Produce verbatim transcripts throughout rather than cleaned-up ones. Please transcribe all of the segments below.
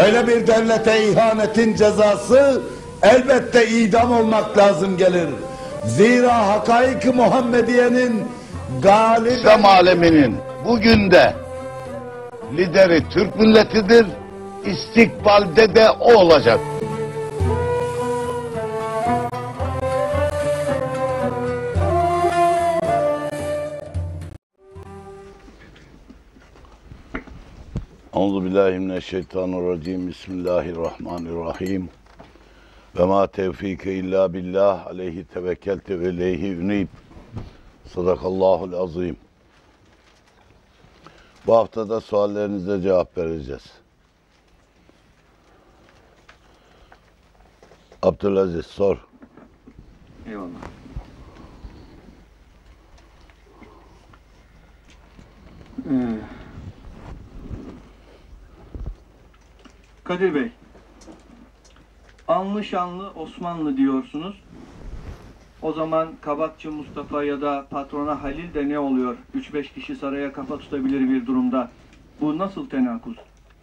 Böyle bir devlete ihanetin cezası elbette idam olmak lazım gelir. Zira hakaik-i Muhammediye'nin galip... İslam aleminin bugün de lideri Türk milletidir, istikbalde de o olacak. Euzubillahimineşşeytanirracim. Bismillahirrahmanirrahim. Ve ma tevfike illa billah. Aleyhi tevekkelte ve aleyhi ünib. Sadakallahul azim. Bu haftada suallerinize cevap vereceğiz. Abdülaziz sor. Eyvallah. Ee, Kadir Bey, anlı şanlı Osmanlı diyorsunuz. O zaman Kabakçı Mustafa ya da patrona Halil de ne oluyor? üç beş kişi saraya kafa tutabilir bir durumda. Bu nasıl tenakuz?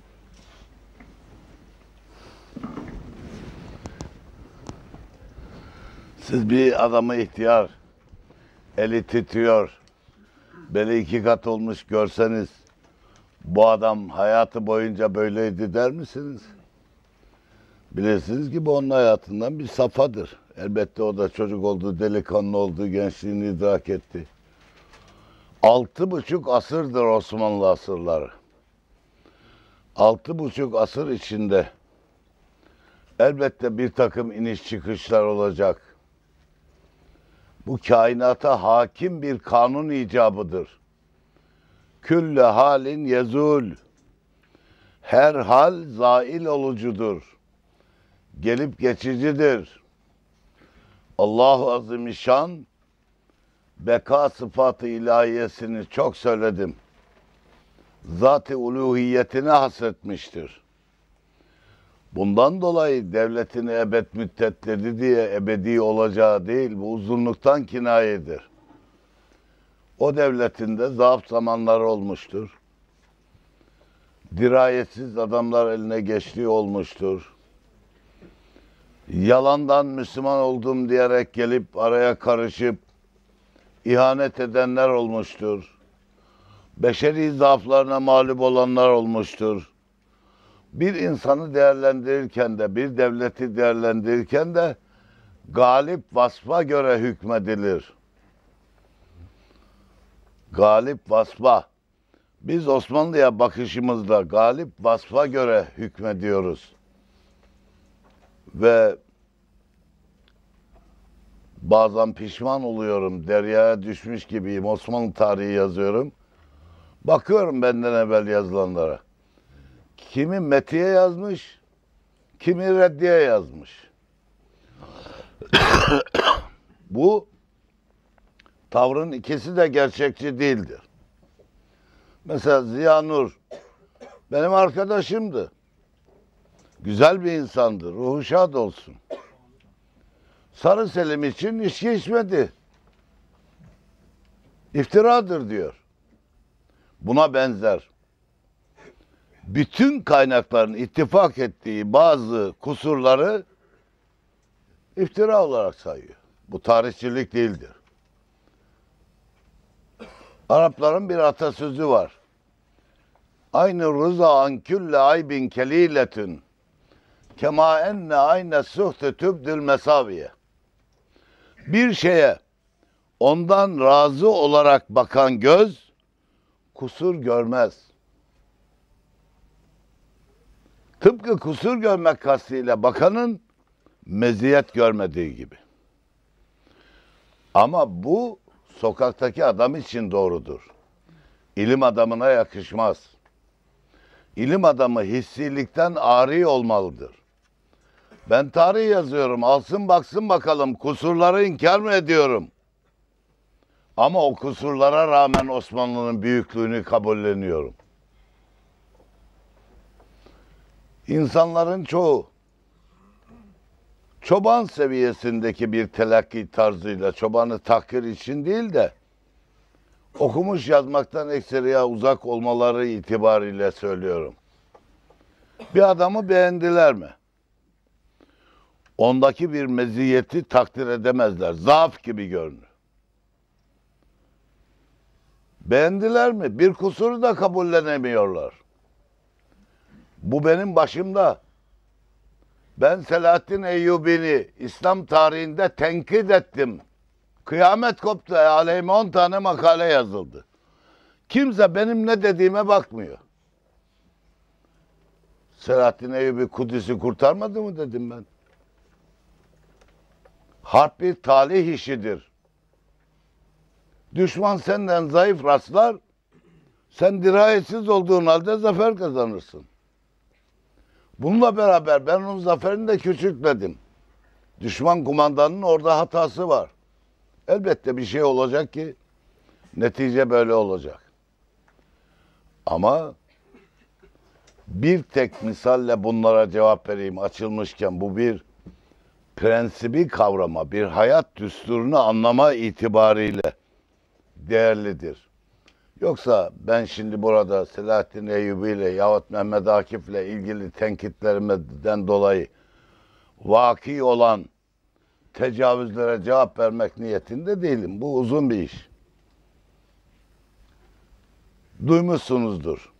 Siz bir adamı ihtiyar, eli titriyor, beli iki kat olmuş görseniz, bu adam hayatı boyunca böyleydi der misiniz? Bilirsiniz ki bu onun hayatından bir safhadır. Elbette o da çocuk oldu, delikanlı oldu, gençliğini idrak etti. Altı buçuk asırdır Osmanlı asırları. Altı buçuk asır içinde elbette bir takım iniş çıkışlar olacak. Bu kainata hakim bir kanun icabıdır. Külle halin yezul. Her hal zail olucudur. Gelip geçicidir. Allahu Azimüşşan beka sıfatı ilahiyesini çok söyledim. Zat-ı uluhiyetine hasretmiştir. Bundan dolayı devletini ebed müddet dedi diye ebedi olacağı değil, bu uzunluktan kinayedir. O devletinde zaaf zamanları olmuştur. Dirayetsiz adamlar eline geçtiği olmuştur. Yalandan Müslüman oldum diyerek gelip araya karışıp ihanet edenler olmuştur. Beşeri zaaflarına mağlup olanlar olmuştur. Bir insanı değerlendirirken de, bir devleti değerlendirirken de galip vasfa göre hükmedilir. Galip vasfa. Biz Osmanlı'ya bakışımızda galip vasfa göre hükmediyoruz. Ve bazen pişman oluyorum, deryaya düşmüş gibiyim, Osmanlı tarihi yazıyorum. Bakıyorum benden evvel yazılanlara. Kimi metiye yazmış, kimi reddiye yazmış. Bu tavrın ikisi de gerçekçi değildir. Mesela Ziya Nur benim arkadaşımdı. Güzel bir insandı, ruhu şad olsun. Sarı Selim için içki içmedi. İftiradır diyor. Buna benzer. Bütün kaynakların ittifak ettiği bazı kusurları iftira olarak sayıyor. Bu tarihçilik değildir. Arapların bir atasözü var. Aynı rıza an külle aybin keliletün kema enne ayne suhte tübdül mesaviye. Bir şeye ondan razı olarak bakan göz kusur görmez. Tıpkı kusur görmek kastıyla bakanın meziyet görmediği gibi. Ama bu sokaktaki adam için doğrudur. İlim adamına yakışmaz. İlim adamı hissilikten ari olmalıdır. Ben tarih yazıyorum, alsın baksın bakalım, kusurları inkar mı ediyorum? Ama o kusurlara rağmen Osmanlı'nın büyüklüğünü kabulleniyorum. İnsanların çoğu çoban seviyesindeki bir telakki tarzıyla, çobanı tahkir için değil de okumuş yazmaktan ekseriye uzak olmaları itibariyle söylüyorum. Bir adamı beğendiler mi? Ondaki bir meziyeti takdir edemezler. Zaaf gibi görünür. Beğendiler mi? Bir kusuru da kabullenemiyorlar. Bu benim başımda. Ben Selahaddin Eyyubi'ni İslam tarihinde tenkit ettim. Kıyamet koptu. Aleyhime on tane makale yazıldı. Kimse benim ne dediğime bakmıyor. Selahaddin Eyyubi Kudüs'ü kurtarmadı mı dedim ben. Harp bir talih işidir. Düşman senden zayıf rastlar, sen dirayetsiz olduğun halde zafer kazanırsın. Bununla beraber ben onun zaferini de küçültmedim. Düşman kumandanının orada hatası var. Elbette bir şey olacak ki netice böyle olacak. Ama bir tek misalle bunlara cevap vereyim açılmışken, bu bir prensibi kavrama, bir hayat düsturunu anlama itibariyle değerlidir. Yoksa ben şimdi burada Selahaddin Eyyubi ile yahut Mehmet Akif ile ilgili tenkitlerimden dolayı vaki olan tecavüzlere cevap vermek niyetinde değilim. Bu uzun bir iş. Duymuşsunuzdur.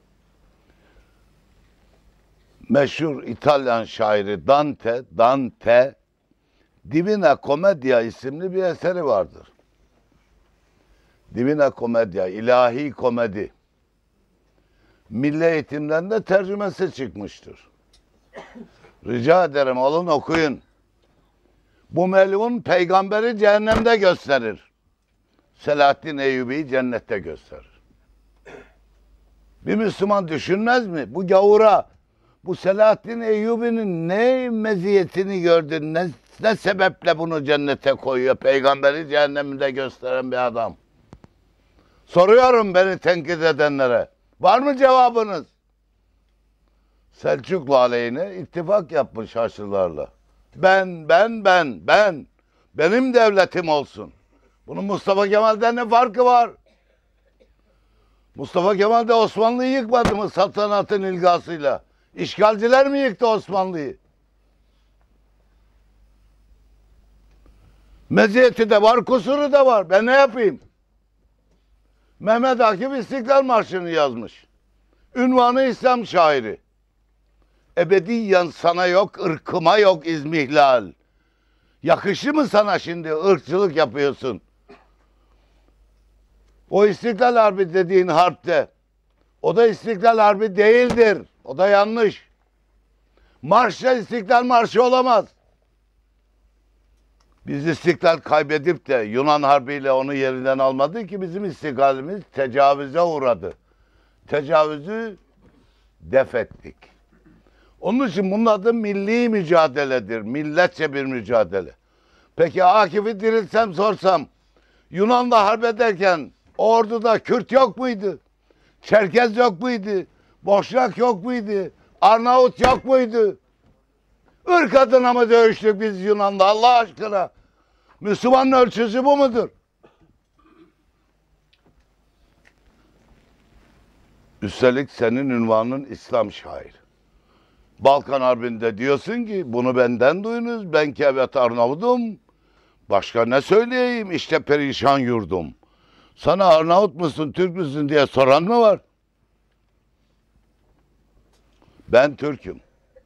Meşhur İtalyan şairi Dante, Dante, Divina Commedia isimli bir eseri vardır. Divina Commedia, ilahi komedi. Milli Eğitim'den de tercümesi çıkmıştır. Rica ederim alın okuyun. Bu melun peygamberi cehennemde gösterir. Selahaddin Eyyubi'yi cennette gösterir. Bir Müslüman düşünmez mi? Bu gavura, bu Selahaddin Eyyubi'nin ne meziyetini gördün, ne, ne sebeple bunu cennete koyuyor? Peygamberi cehennemde gösteren bir adam. Soruyorum beni tenkit edenlere. Var mı cevabınız? Selçuklu aleyhine ittifak yapmış Haçlılarla. Ben, ben, ben, ben. Benim devletim olsun. Bunun Mustafa Kemal'den ne farkı var? Mustafa Kemal de Osmanlı'yı yıkmadı mı saltanatın ilgasıyla? İşgalciler mi yıktı Osmanlı'yı? Meziyeti de var, kusuru da var. Ben ne yapayım? Mehmet Akif İstiklal Marşı'nı yazmış. Ünvanı İslam şairi. Ebediyen sana yok, ırkıma yok izmihlal. Yakışı mı sana şimdi ırkçılık yapıyorsun? O İstiklal Harbi dediğin harpte, o da İstiklal Harbi değildir. O da yanlış. Marşla İstiklal Marşı olamaz. Biz istiklal kaybedip de Yunan Harbi'yle onu yerinden almadı ki bizim istiklalimiz tecavüze uğradı. Tecavüzü def ettik. Onun için bunun adı milli mücadeledir. Milletçe bir mücadele. Peki Akif'i diriltsem sorsam, Yunan'da harp ederken orduda Kürt yok muydu? Çerkez yok muydu? Boşnak yok muydu? Arnavut yok muydu? Irk adına mı dövüştük biz Yunan'da Allah aşkına? Müslümanın ölçüsü bu mudur? Üstelik senin ünvanın İslam şairi. Balkan Harbi'nde diyorsun ki bunu benden duyunuz. Ben ki evet Arnavudum. Başka ne söyleyeyim? İşte perişan yurdum. Sana Arnavut musun, Türk müsün diye soran mı var? Ben Türk'üm.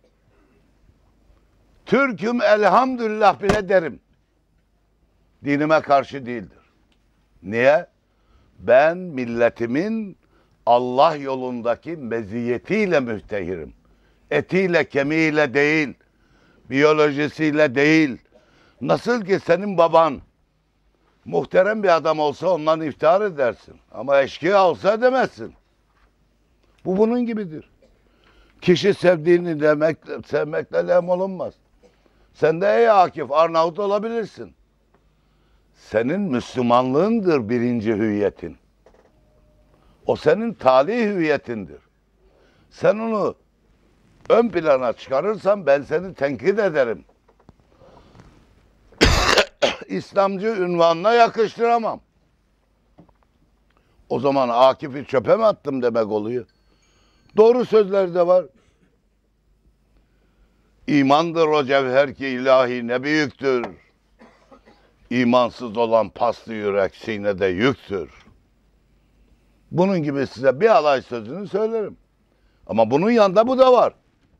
Türk'üm elhamdülillah bile derim. Dinime karşı değildir. Niye? Ben milletimin Allah yolundaki meziyetiyle müftehirim. Etiyle, kemiğiyle değil, biyolojisiyle değil. Nasıl ki senin baban muhterem bir adam olsa ondan iftihar edersin. Ama eşkıya olsa edemezsin. Bu bunun gibidir. Kişi sevdiğini demek, sevmekle lem olunmaz. Sen de ey Akif Arnavut olabilirsin. Senin Müslümanlığındır birinci hüviyetin. O senin tali hüviyetindir. Sen onu ön plana çıkarırsan ben seni tenkit ederim. İslamcı ünvanına yakıştıramam. O zaman Akif'i çöpe mi attım demek oluyor. Doğru sözleri de var. İmandır o cevher ki ilahi ne büyüktür. İmansız olan paslı yürek sinede yüktür. Bunun gibi size bir alay sözünü söylerim. Ama bunun yanında bu da var.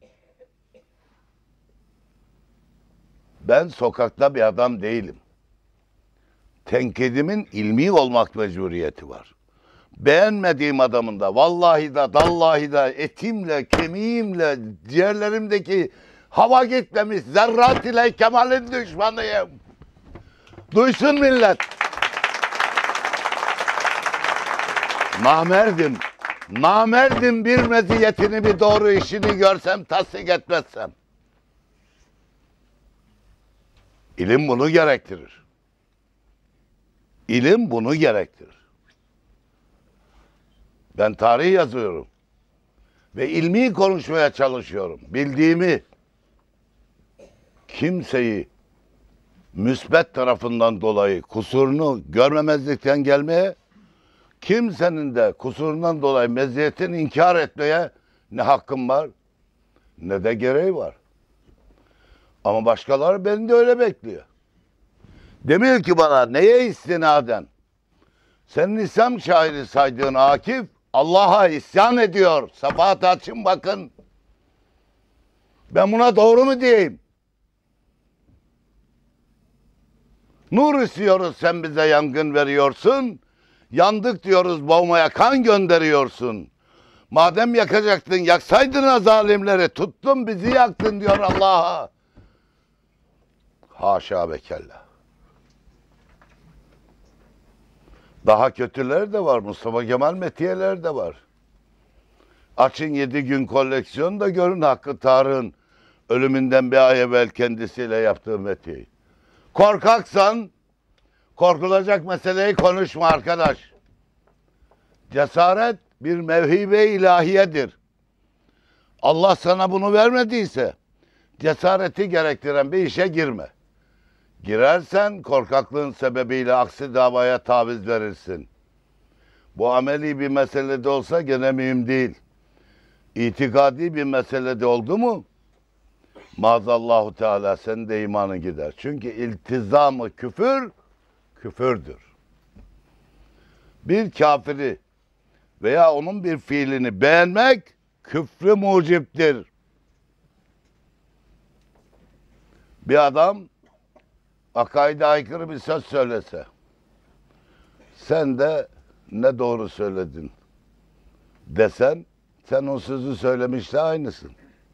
Ben sokakta bir adam değilim. Tenkidimin ilmi olmak mecburiyeti var. Beğenmediğim adamın da vallahi da dallahi da etimle, kemiğimle, ciğerlerimdeki hava gitmemiş zerrat ile kemalin düşmanıyım. Duysun millet. Namerdim. Namerdim bir meziyetini, bir doğru işini görsem, tasdik etmezsem. İlim bunu gerektirir. İlim bunu gerektirir. Ben tarih yazıyorum. Ve ilmi konuşmaya çalışıyorum. Bildiğimi, kimseyi müsbet tarafından dolayı kusurunu görmemezlikten gelmeye, kimsenin de kusurundan dolayı meziyetini inkar etmeye ne hakkım var ne de gereği var. Ama başkaları beni de öyle bekliyor. Demiyor ki bana neye istinaden? Senin İslam şairi saydığın Akif Allah'a isyan ediyor. Safahat açın bakın. Ben buna doğru mu diyeyim? Nur istiyoruz, sen bize yangın veriyorsun. Yandık diyoruz, boğmaya kan gönderiyorsun. Madem yakacaktın, yaksaydın ha zalimleri. Tuttun bizi yaktın diyor Allah'a. Haşa ve kella. Daha kötüler de var. Mustafa Kemal metiyeler de var. Açın yedi gün koleksiyon da görün Hakkı Tarık'ın ölümünden bir ay evvel kendisiyle yaptığı metiyeyi. Korkaksan korkulacak meseleyi konuşma arkadaş. Cesaret bir mevhibe ilahiyedir. Allah sana bunu vermediyse cesareti gerektiren bir işe girme. Girersen korkaklığın sebebiyle aksi davaya taviz verirsin. Bu ameli bir meselede olsa gene mühim değil. İtikadi bir meselede oldu mu maazallahu teala senin de imanın gider. Çünkü iltizamı küfür, küfürdür. Bir kafiri veya onun bir fiilini beğenmek küfrü muciptir. Bir adam akaide aykırı bir söz söylese, sen de ne doğru söyledin desen, sen o sözü söylemişle aynısın.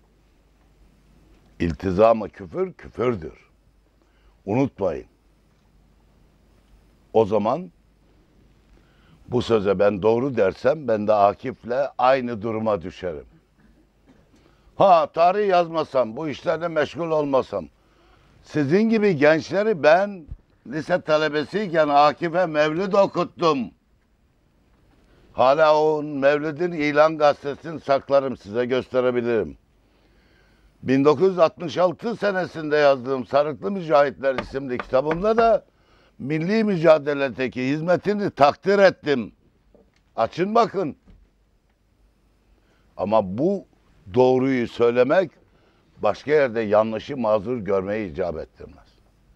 İltizam-ı küfür, küfürdür. Unutmayın. O zaman bu söze ben doğru dersem, ben de Akif'le aynı duruma düşerim. Ha, tarih yazmasam, bu işlerle meşgul olmasam, sizin gibi gençleri ben lise talebesiyken Akif'e mevlid okuttum. Hala o mevlidin ilan gazetesini saklarım, size gösterebilirim. bin dokuz yüz altmış altı senesinde yazdığım Sarıklı Mücahitler isimli kitabımda da milli mücadeledeki hizmetini takdir ettim. Açın bakın. Ama bu doğruyu söylemek başka yerde yanlışı mazur görmeyi icap ettirmez.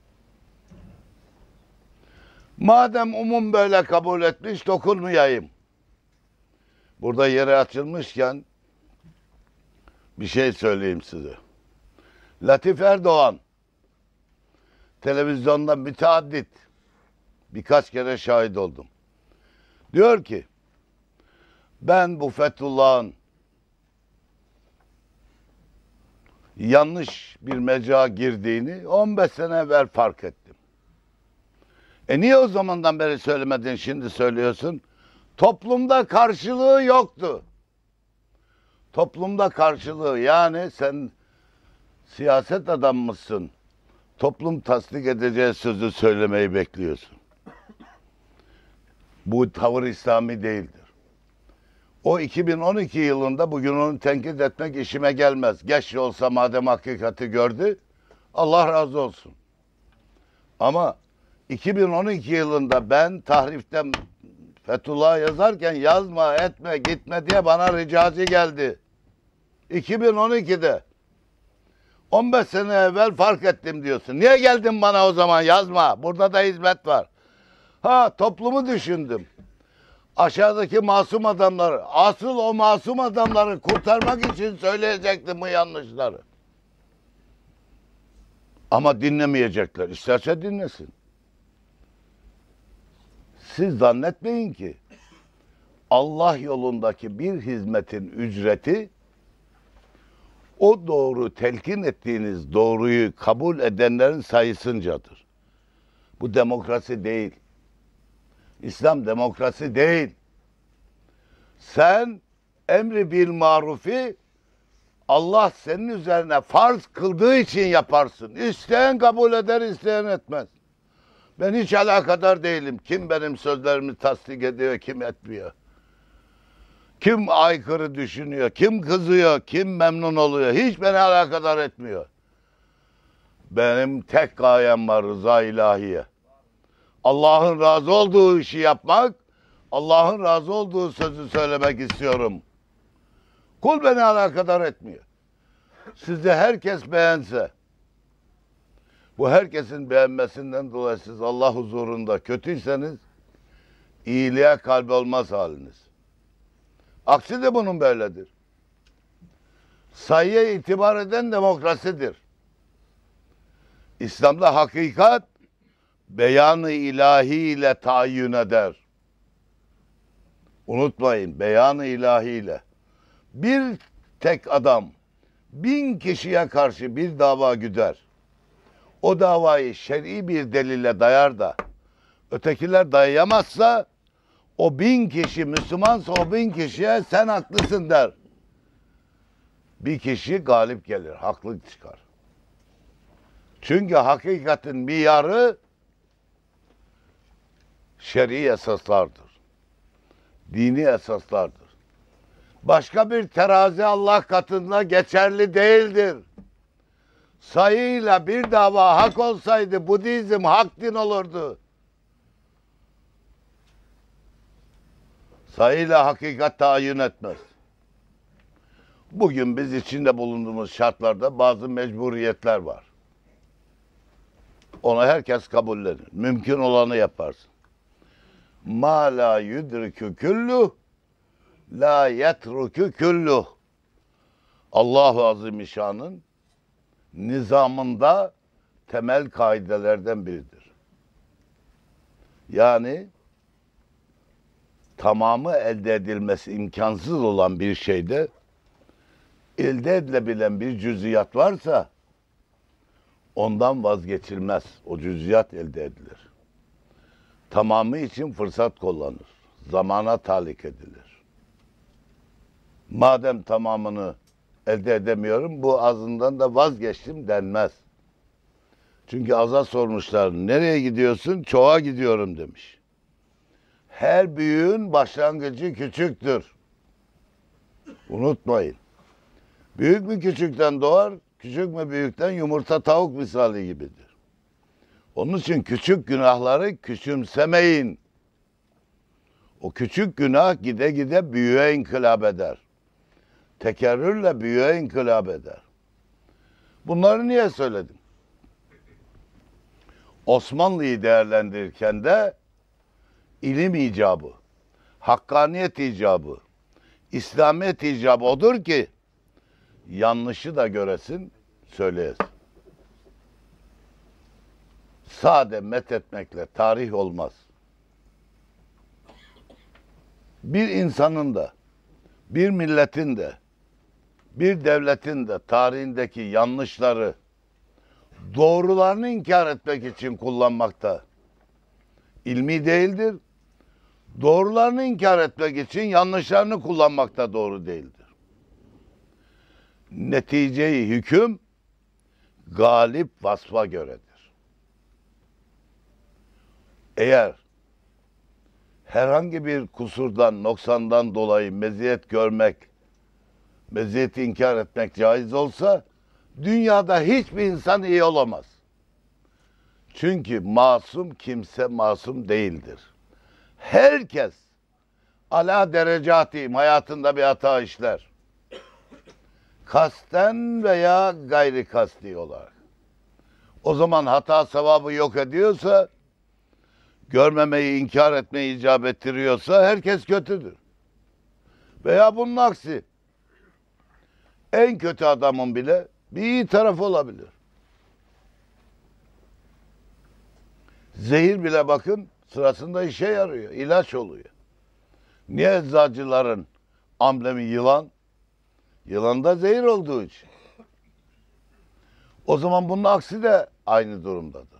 Madem umum böyle kabul etmiş, dokunmayayım. Burada yere açılmışken bir şey söyleyeyim size. Latif Erdoğan televizyonda müteaddit birkaç kere şahit oldum. Diyor ki ben bu Fethullah'ın yanlış bir mecra girdiğini on beş sene evvel fark ettim. E niye o zamandan beri söylemedin, şimdi söylüyorsun? Toplumda karşılığı yoktu. Toplumda karşılığı, yani sen siyaset adammışsın. Toplum tasdik edeceği sözü söylemeyi bekliyorsun. Bu tavır İslami değildir. O iki bin on iki yılında bugün onu tenkit etmek işime gelmez. Geç olsa madem hakikati gördü, Allah razı olsun. Ama iki bin on iki yılında ben tahriften Fethullah yazarken yazma, etme, gitme diye bana ricacı geldi. iki bin on ikide. on beş sene evvel fark ettim diyorsun. Niye geldin bana o zaman, yazma. Burada da hizmet var. Ha, toplumu düşündüm. Aşağıdaki masum adamları, asıl o masum adamları kurtarmak için söyleyecektim bu yanlışları. Ama dinlemeyecekler. İsterse dinlesin. Siz zannetmeyin ki Allah yolundaki bir hizmetin ücreti o doğru telkin ettiğiniz doğruyu kabul edenlerin sayısıncadır. Bu demokrasi değil. İslam demokrasi değil. Sen emri bil marufi Allah senin üzerine farz kıldığı için yaparsın. İsteyen kabul eder, isteyen etmez. Ben hiç alakadar değilim. Kim benim sözlerimi tasdik ediyor, kim etmiyor. Kim aykırı düşünüyor, kim kızıyor, kim memnun oluyor. Hiç beni alakadar etmiyor. Benim tek gayem var, rıza ilahiye. Allah'ın razı olduğu işi yapmak, Allah'ın razı olduğu sözü söylemek istiyorum. Kul beni alakadar etmiyor. Sizi herkes beğense, bu herkesin beğenmesinden dolayı siz Allah huzurunda kötüyseniz, iyiliğe kalbi olmaz haliniz. Aksi de bunun böyledir. Sayıya itibar eden demokrasidir. İslam'da hakikat, beyan-ı ilahi ile tayin eder. Unutmayın, beyan-ı ilahi ile. Bir tek adam bin kişiye karşı bir dava güder. O davayı şer'i bir delille dayar da ötekiler dayayamazsa o bin kişi Müslümansa o bin kişiye sen haklısın der. Bir kişi galip gelir, haklı çıkar. Çünkü hakikatin miyarı şer'i esaslardır. Dini esaslardır. Başka bir terazi Allah katında geçerli değildir. Sayıyla bir dava hak olsaydı Budizm hak din olurdu. Sayıyla hakikat tayin etmez. Bugün biz içinde bulunduğumuz şartlarda bazı mecburiyetler var. Onu herkes kabullenir. Mümkün olanı yaparsın. Ma la yudrikü küllüh, la yetrukü küllüh. Allahu Azimüşşan'ın nizamında temel kaidelerden biridir. Yani tamamı elde edilmesi imkansız olan bir şeyde elde edilebilen bir cüziyat varsa ondan vazgeçilmez. O cüziyat elde edilir. Tamamı için fırsat kullanır. Zamana talik edilir. Madem tamamını elde edemiyorum, bu azından da vazgeçtim denmez. Çünkü aza sormuşlar, nereye gidiyorsun? Çoğa gidiyorum demiş. Her büyüğün başlangıcı küçüktür. Unutmayın. Büyük mü küçükten doğar, küçük mü büyükten, yumurta tavuk misali gibidir. Onun için küçük günahları küçümsemeyin. O küçük günah gide gide büyüğe inkılap eder. Tekerrürle büyüğe inkılap eder. Bunları niye söyledim? Osmanlı'yı değerlendirirken de ilim icabı, hakkaniyet icabı, İslamiyet icabı odur ki yanlışı da göresin, söyleyesin. Sade methetmekle tarih olmaz. Bir insanın da, bir milletin de, bir devletin de tarihindeki yanlışları doğrularını inkar etmek için kullanmakta ilmi değildir. Doğrularını inkar etmek için yanlışlarını kullanmakta doğru değildir. Neticeyi hüküm galip vasfa göredir. Eğer herhangi bir kusurdan, noksandan dolayı meziyet görmek, meziyeti inkar etmek caiz olsa, dünyada hiçbir insan iyi olamaz. Çünkü masum kimse masum değildir. Herkes ala derecatihim hayatında bir hata işler. kasten veya gayri kasti olarak. O zaman hata sevabı yok ediyorsa, görmemeyi, inkar etmeyi icap ettiriyorsa herkes kötüdür. Veya bunun aksi. En kötü adamın bile bir iyi tarafı olabilir. Zehir bile bakın sırasında işe yarıyor, ilaç oluyor. Niye eczacıların amblemi yılan? Yılan da zehir olduğu için. O zaman bunun aksi de aynı durumdadır.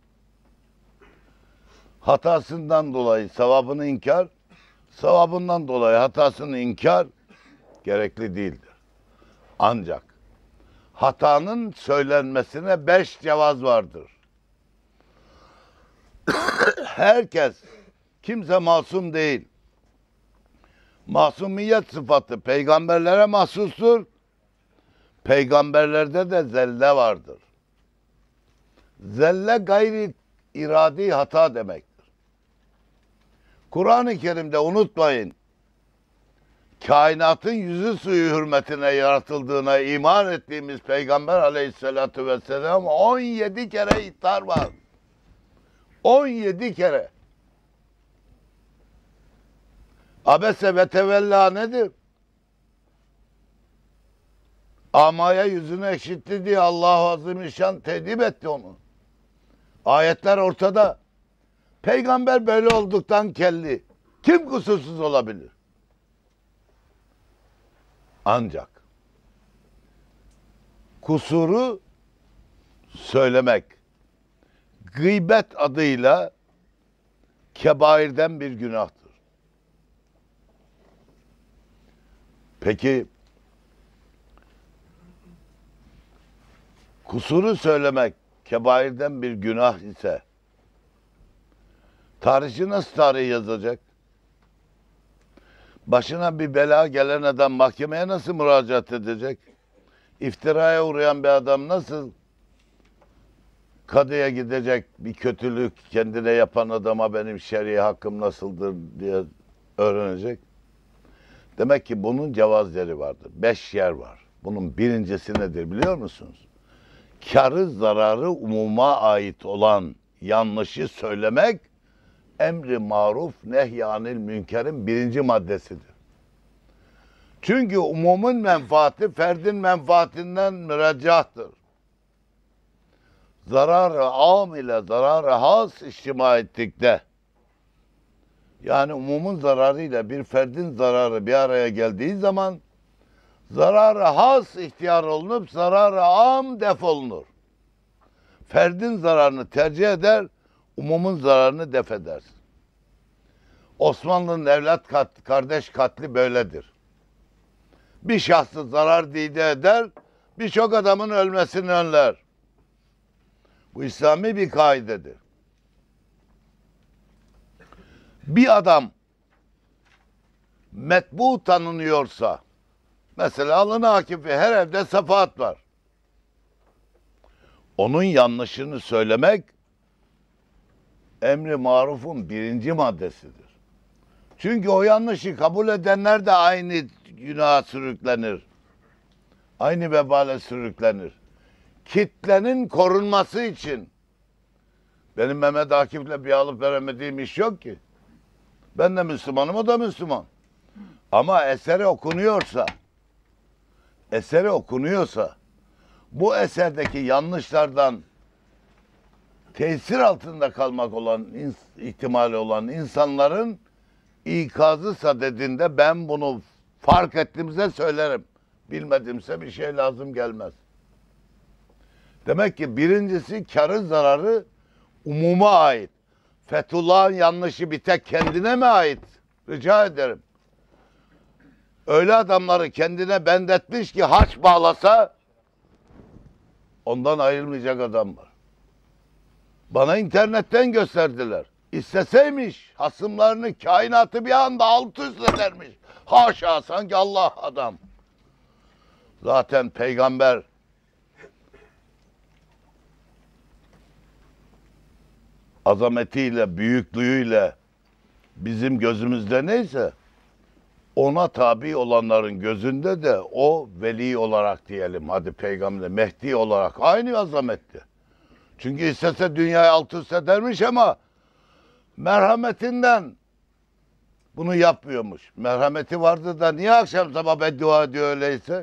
Hatasından dolayı sevabını inkar, sevabından dolayı hatasını inkar gerekli değildir. Ancak hatanın söylenmesine beş cevaz vardır. Herkes, kimse masum değil. Masumiyet sıfatı peygamberlere mahsustur. Peygamberlerde de zelle vardır. Zelle gayri iradi hata demektir. Kur'an-ı Kerim'de unutmayın, kainatın yüzü suyu hürmetine yaratıldığına iman ettiğimiz Peygamber aleyhissalatu vesselam on yedi kere ihtar var. on yedi kere. Abese ve tevella nedir? Amaya yüzünü ekşitti diye Allah-u Azimüşşan tedip etti onu. Ayetler ortada. Peygamber böyle olduktan kelli. Kim kusursuz olabilir? Ancak kusuru söylemek gıybet adıyla kebairden bir günahtır. Peki kusuru söylemek kebairden bir günah ise tarihçi nasıl tarih yazacak? Başına bir bela gelen adam mahkemeye nasıl müracaat edecek? İftiraya uğrayan bir adam nasıl kadıya gidecek, bir kötülük kendine yapan adama benim şer'i hakkım nasıldır diye öğrenecek? Demek ki bunun cevazları vardır. Beş yer var. Bunun birincisi nedir biliyor musunuz? Kârı zararı umuma ait olan yanlışı söylemek emri maruf nehyanil münkerin birinci maddesidir. Çünkü umumun menfaati ferdin menfaatinden müreccahtır. Zararı am ile zararı has içtima ettikte, yani umumun zararıyla bir ferdin zararı bir araya geldiği zaman zararı has ihtiyar olunup zararı am defolunur. Ferdin zararını tercih eder, umumun zararını def edersin. Osmanlı'nın evlat kat, kardeş katli böyledir. Bir şahsı zarar dide eder, birçok adamın ölmesini önler. Bu İslami bir kaidedir. Bir adam metbu tanınıyorsa, mesela Alın Akif'i her evde sefaat var. Onun yanlışını söylemek emri marufun birinci maddesidir. Çünkü o yanlışı kabul edenler de aynı günaha sürüklenir. Aynı vebale sürüklenir. Kitlenin korunması için benim Mehmet Akif'le bir alıp veremediğim iş yok ki. Ben de Müslümanım, o da Müslüman. Ama eseri okunuyorsa, eseri okunuyorsa, bu eserdeki yanlışlardan tesir altında kalmak olan ihtimali olan insanların ikazı sadedinde ben bunu fark ettiğimde söylerim. Bilmedimse bir şey lazım gelmez. Demek ki birincisi kârı zararı umuma ait. Fethullah'ın yanlışı bir tek kendine mi ait? Rica ederim. Öyle adamları kendine bendetmiş ki haç bağlasa ondan ayrılmayacak adam var. Bana internetten gösterdiler. İsteseymiş hasımlarını, kainatı bir anda alt üst edermiş. Haşa, sanki Allah adam. Zaten peygamber azametiyle, büyüklüğüyle bizim gözümüzde neyse ona tabi olanların gözünde de o veli olarak diyelim, hadi peygamber, Mehdi olarak aynı azametti. Çünkü istese dünyayı alt üst edermiş ama merhametinden bunu yapmıyormuş. Merhameti vardı da niye akşam sabah beddua ediyor öyleyse?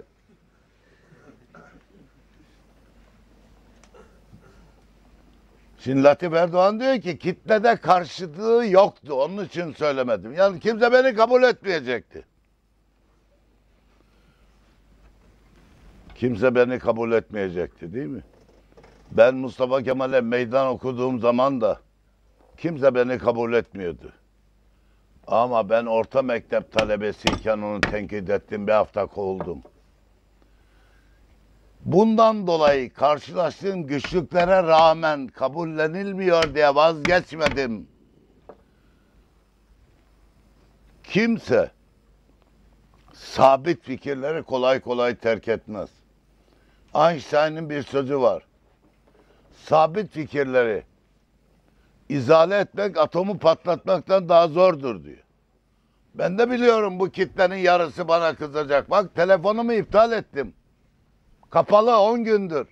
Şimdi Latif Erdoğan diyor ki kitlede karşılığı yoktu. Onun için söylemedim. Yani kimse beni kabul etmeyecekti. Kimse beni kabul etmeyecekti değil mi? Ben Mustafa Kemal'e meydan okuduğum zaman da kimse beni kabul etmiyordu. Ama ben orta mektep talebesiyken onu tenkit ettim, bir hafta kovuldum. Bundan dolayı karşılaştığım güçlüklere rağmen kabullenilmiyor diye vazgeçmedim. Kimse sabit fikirleri kolay kolay terk etmez. Einstein'ın bir sözü var. Sabit fikirleri izale etmek atomu patlatmaktan daha zordur diyor. Ben de biliyorum bu kitlenin yarısı bana kızacak. Bak telefonumu iptal ettim. Kapalı on gündür.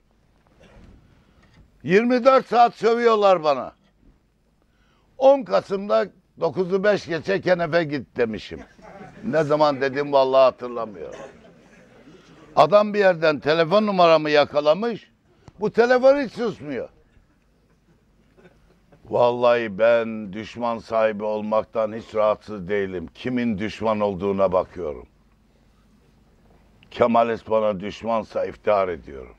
yirmi dört saat sövüyorlar bana. on Kasım'da dokuzu beş geçe Kenef'e git demişim. Ne zaman dedim vallahi hatırlamıyorum. Adam bir yerden telefon numaramı yakalamış. Bu telefon hiç susmuyor. Vallahi ben düşman sahibi olmaktan hiç rahatsız değilim. Kimin düşman olduğuna bakıyorum. Kemalist bana düşmansa iftihar ediyorum.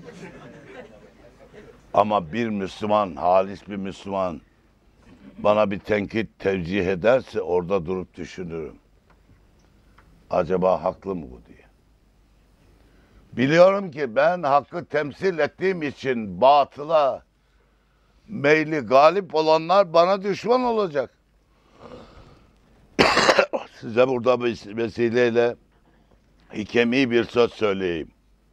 Ama bir Müslüman, halis bir Müslüman bana bir tenkit tevcih ederse orada durup düşünürüm. Acaba haklı mı bu diye. Biliyorum ki ben hakkı temsil ettiğim için batıla meyli galip olanlar bana düşman olacak. Size burada bir vesileyle hikemi bir söz söyleyeyim.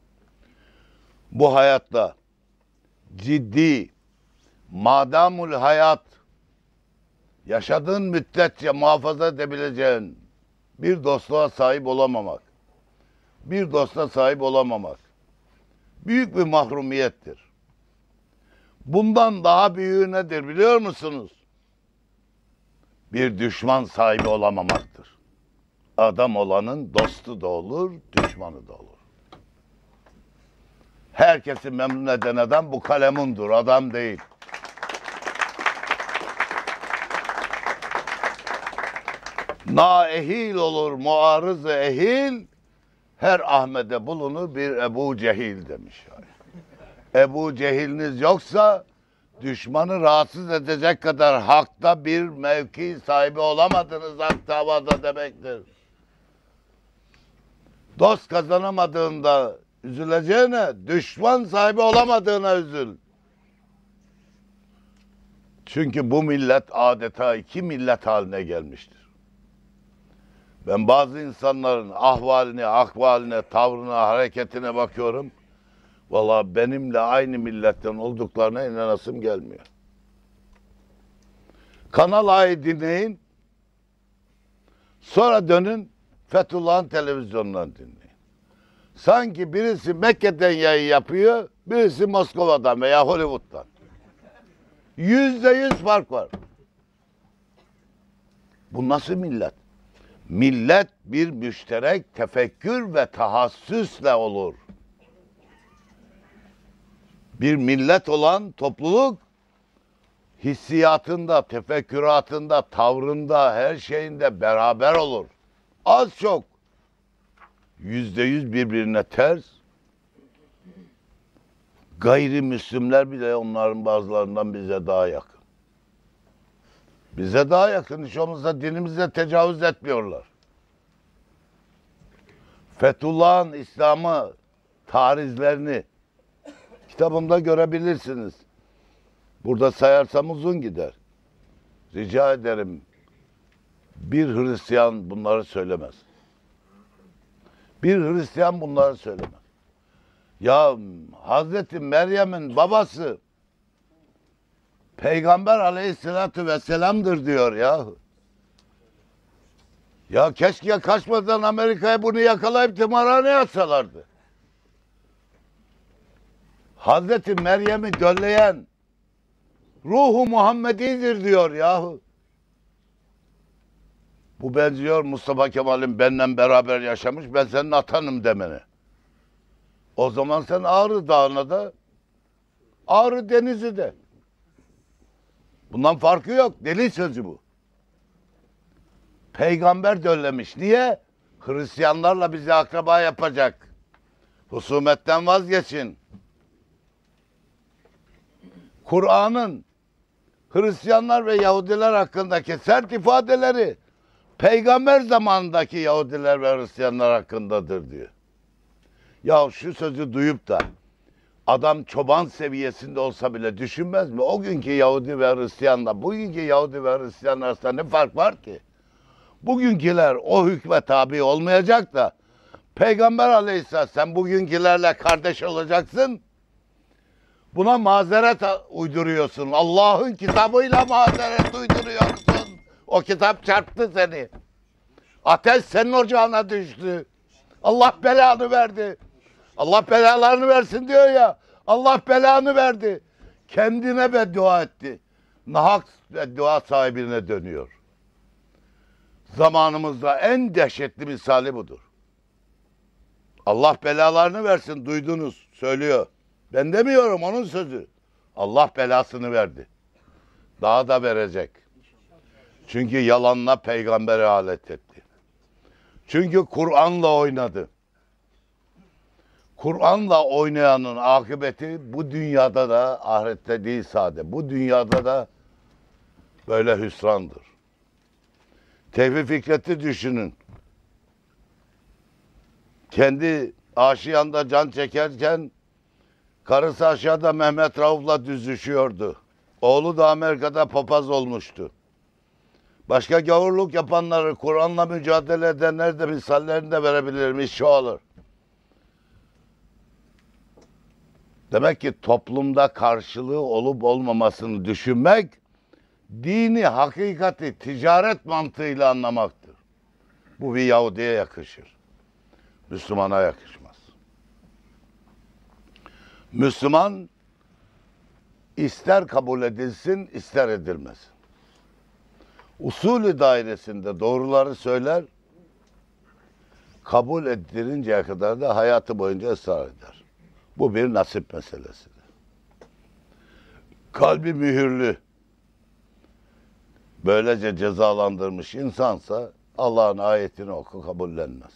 Bu hayatta ciddi, madamul hayat, yaşadığın müddetçe muhafaza edebileceğin bir dostluğa sahip olamamak, bir dosta sahip olamamak büyük bir mahrumiyettir. Bundan daha büyüğü nedir biliyor musunuz? Bir düşman sahibi olamamaktır. Adam olanın dostu da olur, düşmanı da olur. Herkesi memnun eden adam bu kalemundur, adam değil. Na ehil olur muarız-ı ehil, her Ahmet'e bulunur bir Ebu Cehil demiş. Ebu Cehil'iniz yoksa düşmanı rahatsız edecek kadar hakta bir mevki sahibi olamadınız hak davada demektir. Dost kazanamadığında üzüleceğine düşman sahibi olamadığına üzül. Çünkü bu millet adeta iki millet haline gelmiştir. Ben bazı insanların ahvaline, akvaline, tavrına, hareketine bakıyorum. Vallahi benimle aynı milletten olduklarına inanasım gelmiyor. Kanal A'yı dinleyin. Sonra dönün Fethullah'ın televizyonundan dinleyin. Sanki birisi Mekke'den yayın yapıyor, birisi Moskova'dan veya Hollywood'dan. Yüzde yüz fark var. Bu nasıl millet? Millet bir müşterek tefekkür ve tahassüsle olur. Bir millet olan topluluk hissiyatında, tefekküratında, tavrında, her şeyinde beraber olur. Az çok yüzde yüz birbirine ters. Gayrimüslimler bile onların bazılarından bize daha yakın. Bize daha yakın. Hiç olmazsa dinimize tecavüz etmiyorlar. Fethullah'ın İslam'ı, tarizlerini kitabımda görebilirsiniz. Burada sayarsam uzun gider. Rica ederim, bir Hristiyan bunları söylemez. Bir Hristiyan bunları söylemez. Ya Hazreti Meryem'in babası Peygamber aleyhissalatü vesselam'dır diyor ya. Ya keşke kaçmadan Amerika'ya bunu yakalayıp tımarhaneye atsalardı. Hazreti Meryem'i dölleyen ruhu Muhammedi'dir diyor yahu. Bu benziyor Mustafa Kemal'in benimle beraber yaşamış, ben senin atanım demene. O zaman sen Ağrı Dağı'na da, Ağrı Denizi de. Bundan farkı yok. Deli sözü bu. Peygamber döllemiş. Niye? Hristiyanlarla bizi akraba yapacak. Husumetten vazgeçin. Kur'an'ın Hristiyanlar ve Yahudiler hakkındaki sert ifadeleri peygamber zamanındaki Yahudiler ve Hristiyanlar hakkındadır diyor. Ya şu sözü duyup da adam çoban seviyesinde olsa bile düşünmez mi? O günkü Yahudi ve Hristiyanla bugünkü Yahudi ve Hristiyan arasında ne fark var ki? Bugünküler o hükme tabi olmayacak da Peygamber Aleyhisselam sen bugünkülerle kardeş olacaksın. Buna mazeret uyduruyorsun. Allah'ın kitabıyla mazeret uyduruyorsun. O kitap çarptı seni. Ateş senin ocağına düştü. Allah belanı verdi. Allah belalarını versin diyor ya. Allah belanı verdi. Kendine beddua etti. Nahak beddua sahibine dönüyor. Zamanımızda en dehşetli misali budur. Allah belalarını versin, duydunuz, söylüyor. Ben demiyorum, onun sözü. Allah belasını verdi. Daha da verecek. Çünkü yalanla peygambere alet etti. Çünkü Kur'an'la oynadı. Kur'an'la oynayanın akıbeti bu dünyada da ahirette değil sade. Bu dünyada da böyle hüsrandır. Tevfik Fikret'i düşünün. Kendi aşiyanda can çekerken karısı aşağıda Mehmet Rauf'la düzüşüyordu. Oğlu da Amerika'da papaz olmuştu. Başka gavurluk yapanları Kur'an'la mücadele edenler de misallerini de verebilirmiş, çoğalır. Demek ki toplumda karşılığı olup olmamasını düşünmek, dini, hakikati, ticaret mantığıyla anlamaktır. Bu bir Yahudi'ye yakışır. Müslümana yakışmaz. Müslüman ister kabul edilsin, ister edilmesin. Usulü dairesinde doğruları söyler, kabul edilinceye kadar da hayatı boyunca ısrar eder. Bu bir nasip meselesidir. Kalbi mühürlü, böylece cezalandırmış insansa Allah'ın ayetini oku, kabullenmez.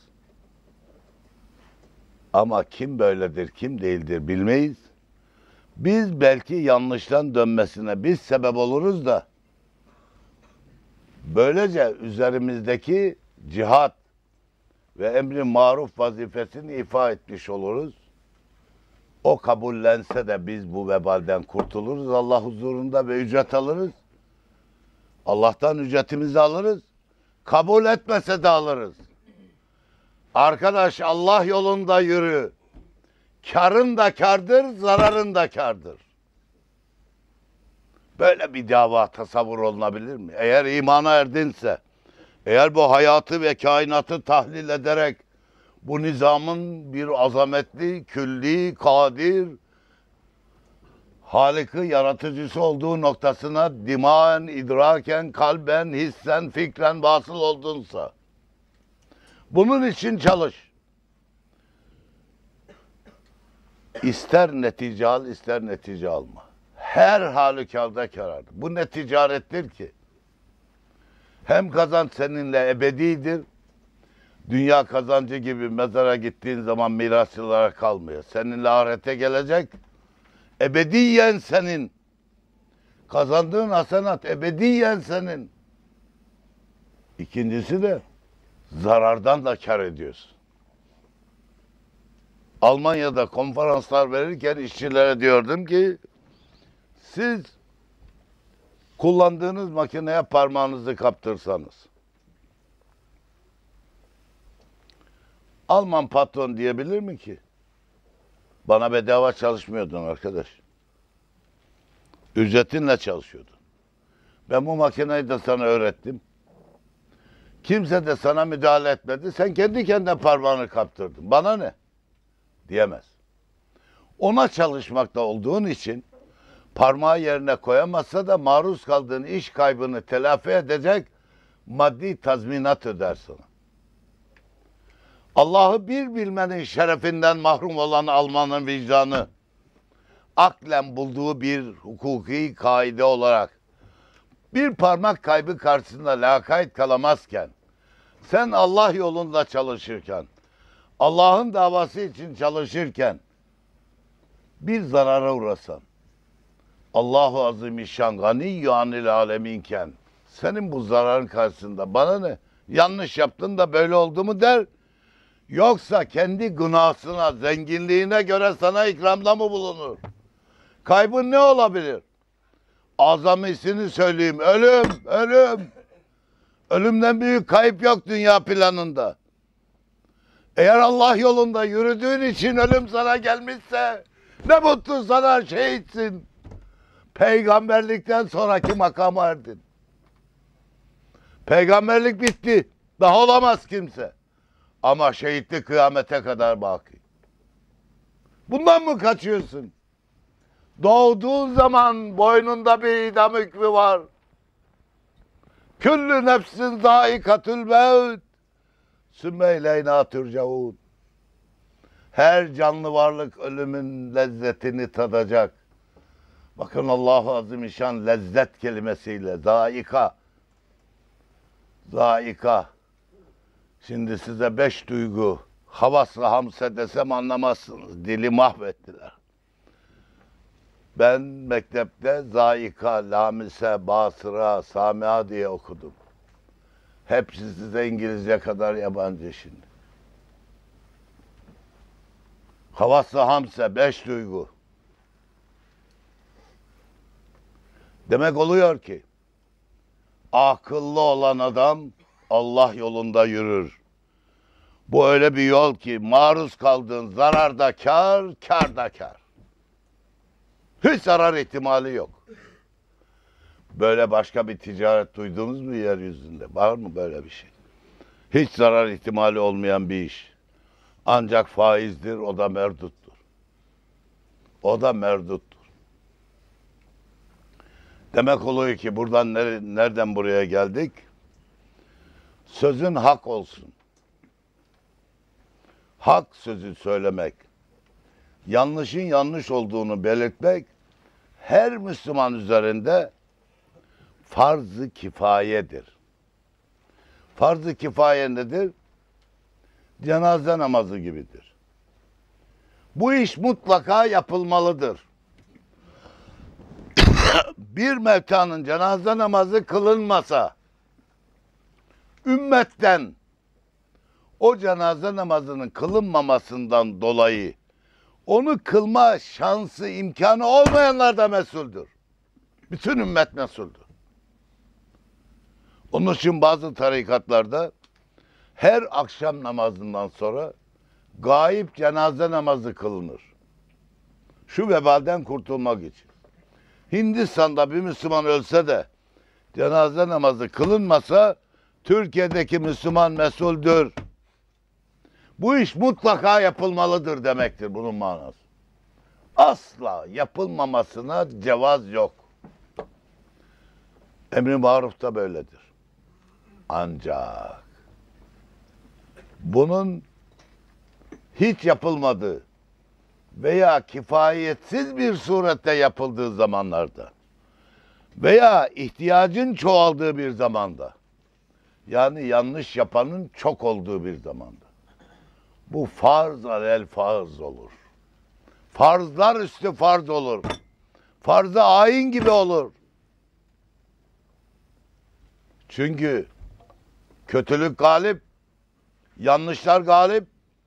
Ama kim böyledir, kim değildir bilmeyiz. Biz belki yanlıştan dönmesine biz sebep oluruz da böylece üzerimizdeki cihat ve emri maruf vazifesini ifa etmiş oluruz. O kabullense de biz bu vebalden kurtuluruz. Allah huzurunda ve ücret alırız. Allah'tan ücretimizi alırız. Kabul etmese de alırız. Arkadaş, Allah yolunda yürü. Karın da kârdır, zararın da kârdır. Böyle bir dava tasavvur olunabilir mi? Eğer imana erdinse, eğer bu hayatı ve kainatı tahlil ederek bu nizamın bir azametli, külli, kadir, Halık'ı, yaratıcısı olduğu noktasına dimaen, idraken, kalben, hissen, fikren vasıl oldunsa, bunun için çalış. İster netice al, ister netice alma. Her halükarda karardır. Bu ne ticarettir ki? Hem kazanç seninle ebedidir, dünya kazancı gibi mezara gittiğin zaman mirasçılara kalmıyor. Seninle ahirete gelecek, ebediyen senin. Kazandığın hasenat ebediyen senin. İkincisi de zarardan da kar ediyorsun. Almanya'da konferanslar verirken işçilere diyordum ki siz kullandığınız makineye parmağınızı kaptırsanız Alman patron diyebilir mi ki? Bana bedava çalışmıyordun arkadaş. Ücretinle çalışıyordun. Ben bu makineyi de sana öğrettim. Kimse de sana müdahale etmedi. Sen kendi kendine parmağını kaptırdın. Bana ne? Diyemez. Ona çalışmakta olduğun için parmağı yerine koyamazsa da maruz kaldığın iş kaybını telafi edecek maddi tazminat öder sana. Allah'ı bir bilmenin şerefinden mahrum olan Alman'ın vicdanı aklen bulduğu bir hukuki kaide olarak bir parmak kaybı karşısında lakayt kalamazken, sen Allah yolunda çalışırken, Allah'ın davası için çalışırken bir zarara uğrasan, Allahu Azimüşşan ganiyyü anil aleminken senin bu zararın karşısında bana ne? Yanlış yaptın da böyle oldu mu der. Yoksa kendi günahsına, zenginliğine göre sana ikramda mı bulunur? Kaybın ne olabilir? Azamisini söyleyeyim. Ölüm, ölüm. Ölümden büyük kayıp yok dünya planında. Eğer Allah yolunda yürüdüğün için ölüm sana gelmişse ne mutlu sana, şehitsin. Peygamberlikten sonraki makama erdin. Peygamberlik bitti. Daha olamaz kimse. Ama şehitlik kıyamete kadar baki. Bundan mı kaçıyorsun? Doğduğun zaman boynunda bir idam hükmü var. Küllü nefsin zâikatül mevt. Sümme ileyna turcaun. Her canlı varlık ölümün lezzetini tadacak. Bakın Allah-u Azimüşşan lezzet kelimesiyle zâika. Zâika. Şimdi size beş duygu havasla hamse desem anlamazsınız. Dili mahvettiler. Ben mektepte zâika, lamise, basıra, samia diye okudum. Hepsi size İngilizce kadar yabancı şimdi. Havasla hamse, beş duygu. Demek oluyor ki akıllı olan adam Allah yolunda yürür. Bu öyle bir yol ki maruz kaldığın zararda kar, kârda kâr. Hiç zarar ihtimali yok. Böyle başka bir ticaret duydunuz mu yeryüzünde? Var mı böyle bir şey? Hiç zarar ihtimali olmayan bir iş. Ancak faizdir, o da merduttur. O da merduttur. Demek oluyor ki buradan nereden buraya geldik? Sözün hak olsun. Hak sözü söylemek, yanlışın yanlış olduğunu belirtmek her Müslüman üzerinde farz-ı kifayedir. Farz-ı kifaye nedir? Cenaze namazı gibidir. Bu iş mutlaka yapılmalıdır. Bir mevtanın cenaze namazı kılınmasa, ümmetten o cenaze namazının kılınmamasından dolayı onu kılma şansı, imkanı olmayanlar da mesuldür. Bütün ümmet mesuldür. Onun için bazı tarikatlarda her akşam namazından sonra gayip cenaze namazı kılınır. Şu vebalden kurtulmak için. Hindistan'da bir Müslüman ölse de cenaze namazı kılınmasa Türkiye'deki Müslüman mesuldür. Bu iş mutlaka yapılmalıdır demektir bunun manası. Asla yapılmamasına cevaz yok. Emri maruf da böyledir. Ancak bunun hiç yapılmadığı veya kifayetsiz bir surette yapıldığı zamanlarda veya ihtiyacın çoğaldığı bir zamanda, yani yanlış yapanın çok olduğu bir zamanda, bu farz alel farz olur. Farzlar üstü farz olur. Farz-ı ayin gibi olur. Çünkü kötülük galip, yanlışlar galip.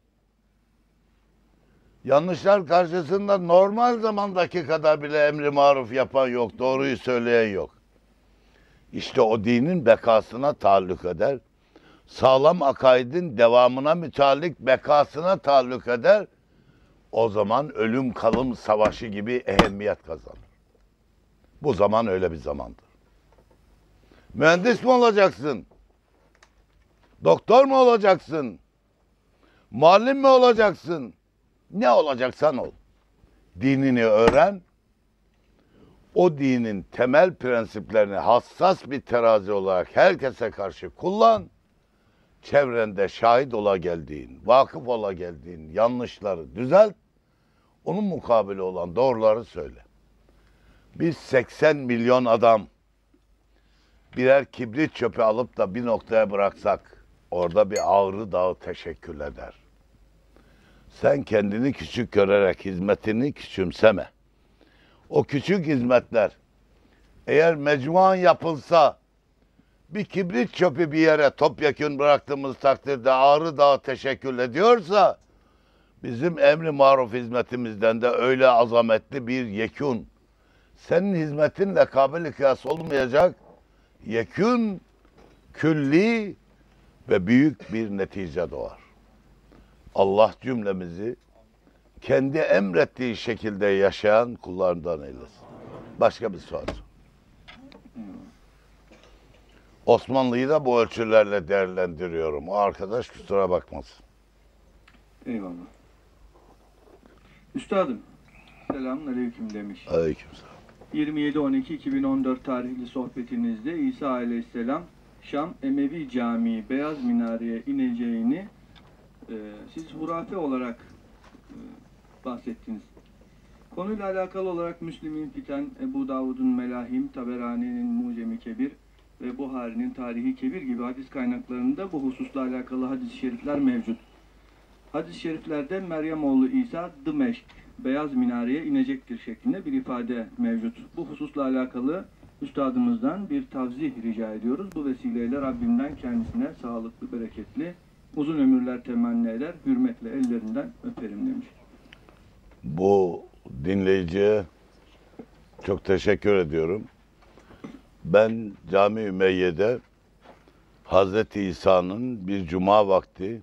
Yanlışlar karşısında normal zamandaki kadar bile emri maruf yapan yok, doğruyu söyleyen yok. İşte o dinin bekasına taalluk eder. Sağlam akaidin devamına müteallik bekasına taalluk eder. O zaman ölüm kalım savaşı gibi ehemmiyet kazanır. Bu zaman öyle bir zamandır. Mühendis mi olacaksın? Doktor mu olacaksın? Muallim mi olacaksın? Ne olacaksan ol. Dinini öğren. O dinin temel prensiplerini hassas bir terazi olarak herkese karşı kullan. Çevrende şahit ola geldiğin, vakıf ola geldiğin yanlışları düzelt. Onun mukabili olan doğruları söyle. Biz seksen milyon adam birer kibrit çöpü alıp da bir noktaya bıraksak orada bir Ağrı Dağı teşekkül eder. Sen kendini küçük görerek hizmetini küçümseme. O küçük hizmetler eğer mecmuan yapılsa bir kibrit çöpü bir yere topyekün bıraktığımız takdirde Ağrı Dağı teşekkül ediyorsa bizim emri maruf hizmetimizden de öyle azametli bir yekün, senin hizmetinle kabili kıyas olmayacak yekün, külli ve büyük bir netice doğar. Allah cümlemizi kendi emrettiği şekilde yaşayan kullarından eylesin. Başka bir soru. Osmanlı'yı da bu ölçülerle değerlendiriyorum. O arkadaş kusura bakmasın. Eyvallah. Üstadım, selamun aleyküm demiş. Aleykümselam. yirmi yedi on iki iki bin on dört tarihli sohbetinizde İsa Aleyhisselam Şam Emevi Camii Beyaz Minare'ye ineceğini e, siz hurafe olarak e, bahsettiniz. Konuyla alakalı olarak Müslim'in Fiten, Ebu Davud'un Melahim, Taberani'nin Mucem-i Kebir ve Buhari'nin Tarihi Kebir gibi hadis kaynaklarında bu hususla alakalı hadis-i şerifler mevcut. Hadis-i şeriflerde Meryem oğlu İsa Dımeşk Beyaz Minare'ye inecektir şeklinde bir ifade mevcut. Bu hususla alakalı üstadımızdan bir tavzih rica ediyoruz. Bu vesileyle Rabbimden kendisine sağlıklı, bereketli, uzun ömürler temenni eder, hürmetle ellerinden öperim demiş. Bu dinleyiciye çok teşekkür ediyorum. Ben Cami-i Ümeyye'de Hazreti İsa'nın bir cuma vakti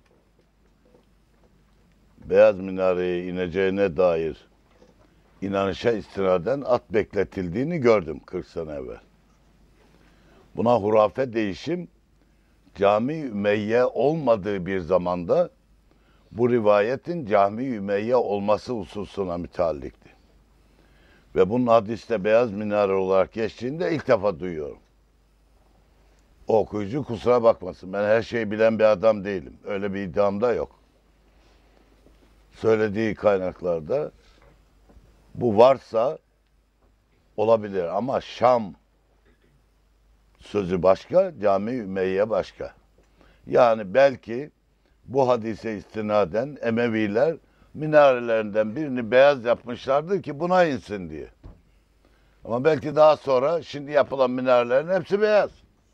Beyaz Minare'ye ineceğine dair inanışa istinaden at bekletildiğini gördüm kırk sene evvel. Buna hurafe değişim Cami-i Ümeyye olmadığı bir zamanda bu rivayetin Cami-i Ümeyye olması hususuna müteallikti. Ve bunun hadiste Beyaz Minare olarak geçtiğinde ilk defa duyuyorum. O okuyucu kusura bakmasın. Ben her şeyi bilen bir adam değilim. Öyle bir iddiam da yok. Söylediği kaynaklarda bu varsa olabilir ama Şam sözü başka, Cami-i Ümeyye başka. Yani belki bu hadise istinaden Emeviler minarelerinden birini beyaz yapmışlardır ki buna insin diye. Ama belki daha sonra şimdi yapılan minarelerin hepsi beyaz.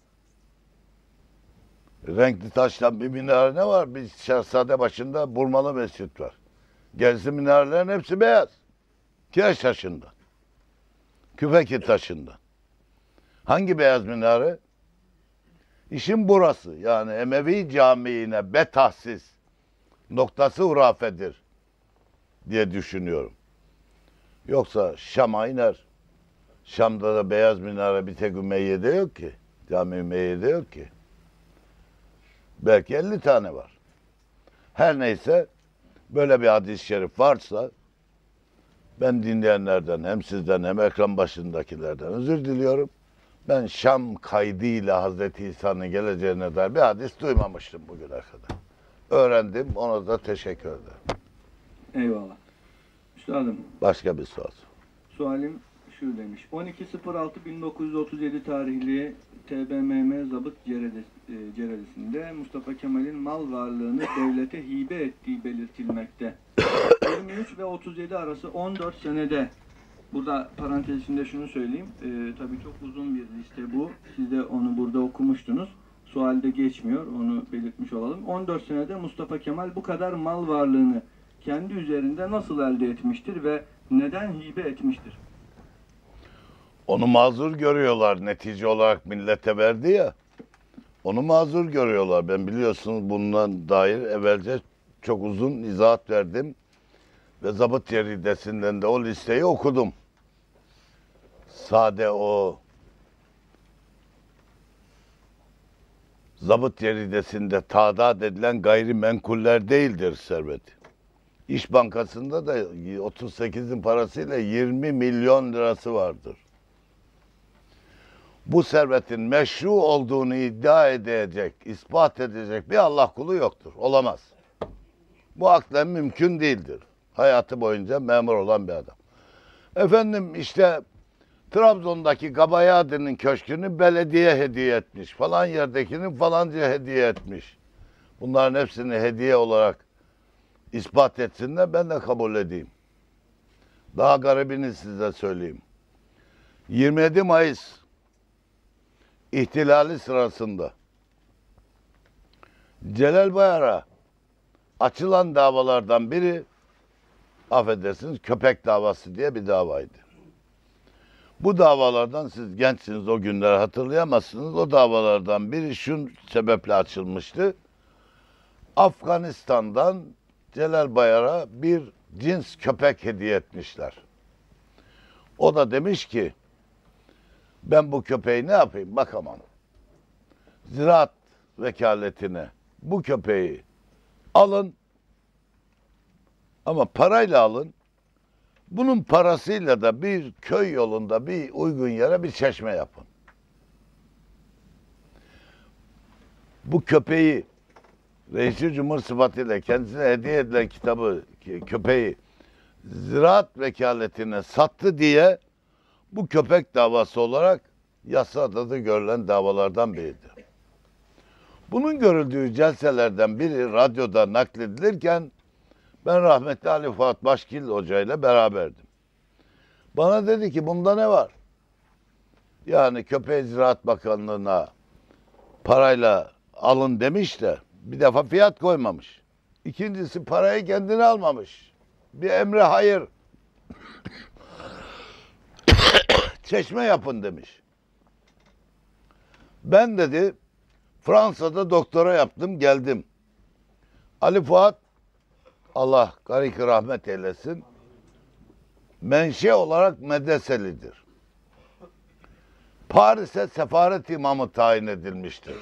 Renkli taştan bir minare ne var? Bir Şehzade başında Burmalı Mescid var. Gerisi minarelerin hepsi beyaz. Kireç taşından. Küfeki taşından. Hangi beyaz minare? İşin burası. Yani Emevi Camii'ne betahsis noktası hurafedir diye düşünüyorum. Yoksa Şam'a iner. Şam'da da beyaz minare bir tek Ümeyye'de yok ki. Cami Ümeyye'de yok ki. Belki elli tane var. Her neyse böyle bir hadis-i şerif varsa ben dinleyenlerden hem sizden hem ekran başındakilerden özür diliyorum. Ben Şam kaydıyla Hazreti İsa'nın geleceğine dair bir hadis duymamıştım bugüne kadar. Öğrendim, ona da teşekkür ederim. Eyvallah. Üstadım. Başka bir soru. Sualim şu demiş. on iki altı bin dokuz yüz otuz yedi tarihli T B M M Zabıt Ceredesi'nde Mustafa Kemal'in mal varlığını devlete hibe ettiği belirtilmekte. yirmi üç ve otuz yedi arası on dört senede, burada parantez içinde şunu söyleyeyim, e, tabii çok uzun bir liste bu. Siz de onu burada okumuştunuz. Sualde geçmiyor, onu belirtmiş olalım. on dört senede Mustafa Kemal bu kadar mal varlığını kendi üzerinde nasıl elde etmiştir ve neden hibe etmiştir? Onu mazur görüyorlar, netice olarak millete verdi ya. Onu mazur görüyorlar. Ben biliyorsunuz bundan dair evvelce çok uzun izahat verdim. Ve Zabıt Ceridesi'nden de o listeyi okudum. Sade o zabıt ceridesinde tadat edilen gayrimenkuller değildir serveti. İş Bankası'nda da otuz sekizin parasıyla yirmi milyon lirası vardır. Bu servetin meşru olduğunu iddia edecek, ispat edecek bir Allah kulu yoktur. Olamaz. Bu aklen mümkün değildir. Hayatı boyunca memur olan bir adam. Efendim işte Trabzon'daki Gabayadi'nin köşkünü belediye hediye etmiş. Falan yerdekini falanca hediye etmiş. Bunların hepsini hediye olarak ispat etsinler, ben de kabul edeyim. Daha garibini size söyleyeyim. yirmi yedi Mayıs ihtilali sırasında Celal Bayar'a açılan davalardan biri, affedersiniz, köpek davası diye bir davaydı. Bu davalardan, siz gençsiniz, o günleri hatırlayamazsınız. O davalardan biri şu sebeple açılmıştı. Afganistan'dan Celal Bayar'a bir cins köpek hediye etmişler. O da demiş ki, ben bu köpeği ne yapayım bakamam. Ziraat vekaletine bu köpeği alın ama parayla alın. Bunun parasıyla da bir köy yolunda bir uygun yere bir çeşme yapın. Bu köpeği Reis-i Cumhur sıfatıyla kendisine hediye edilen kitabı, köpeği ziraat vekaletine sattı diye bu köpek davası olarak yasada da görülen davalardan biridir. Bunun görüldüğü celselerden biri radyoda nakledilirken ben rahmetli Ali Fuat Başkil Hoca ile beraberdim. Bana dedi ki bunda ne var? Yani köpeği Ziraat Bakanlığı'na parayla alın demiş de bir defa fiyat koymamış. İkincisi parayı kendine almamış. Bir emre hayır. Çeşme yapın demiş. Ben dedi Fransa'da doktora yaptım geldim. Ali Fuat, Allah garik rahmet eylesin, menşe olarak medreselidir. Paris'e sefaret imamı tayin edilmiştir.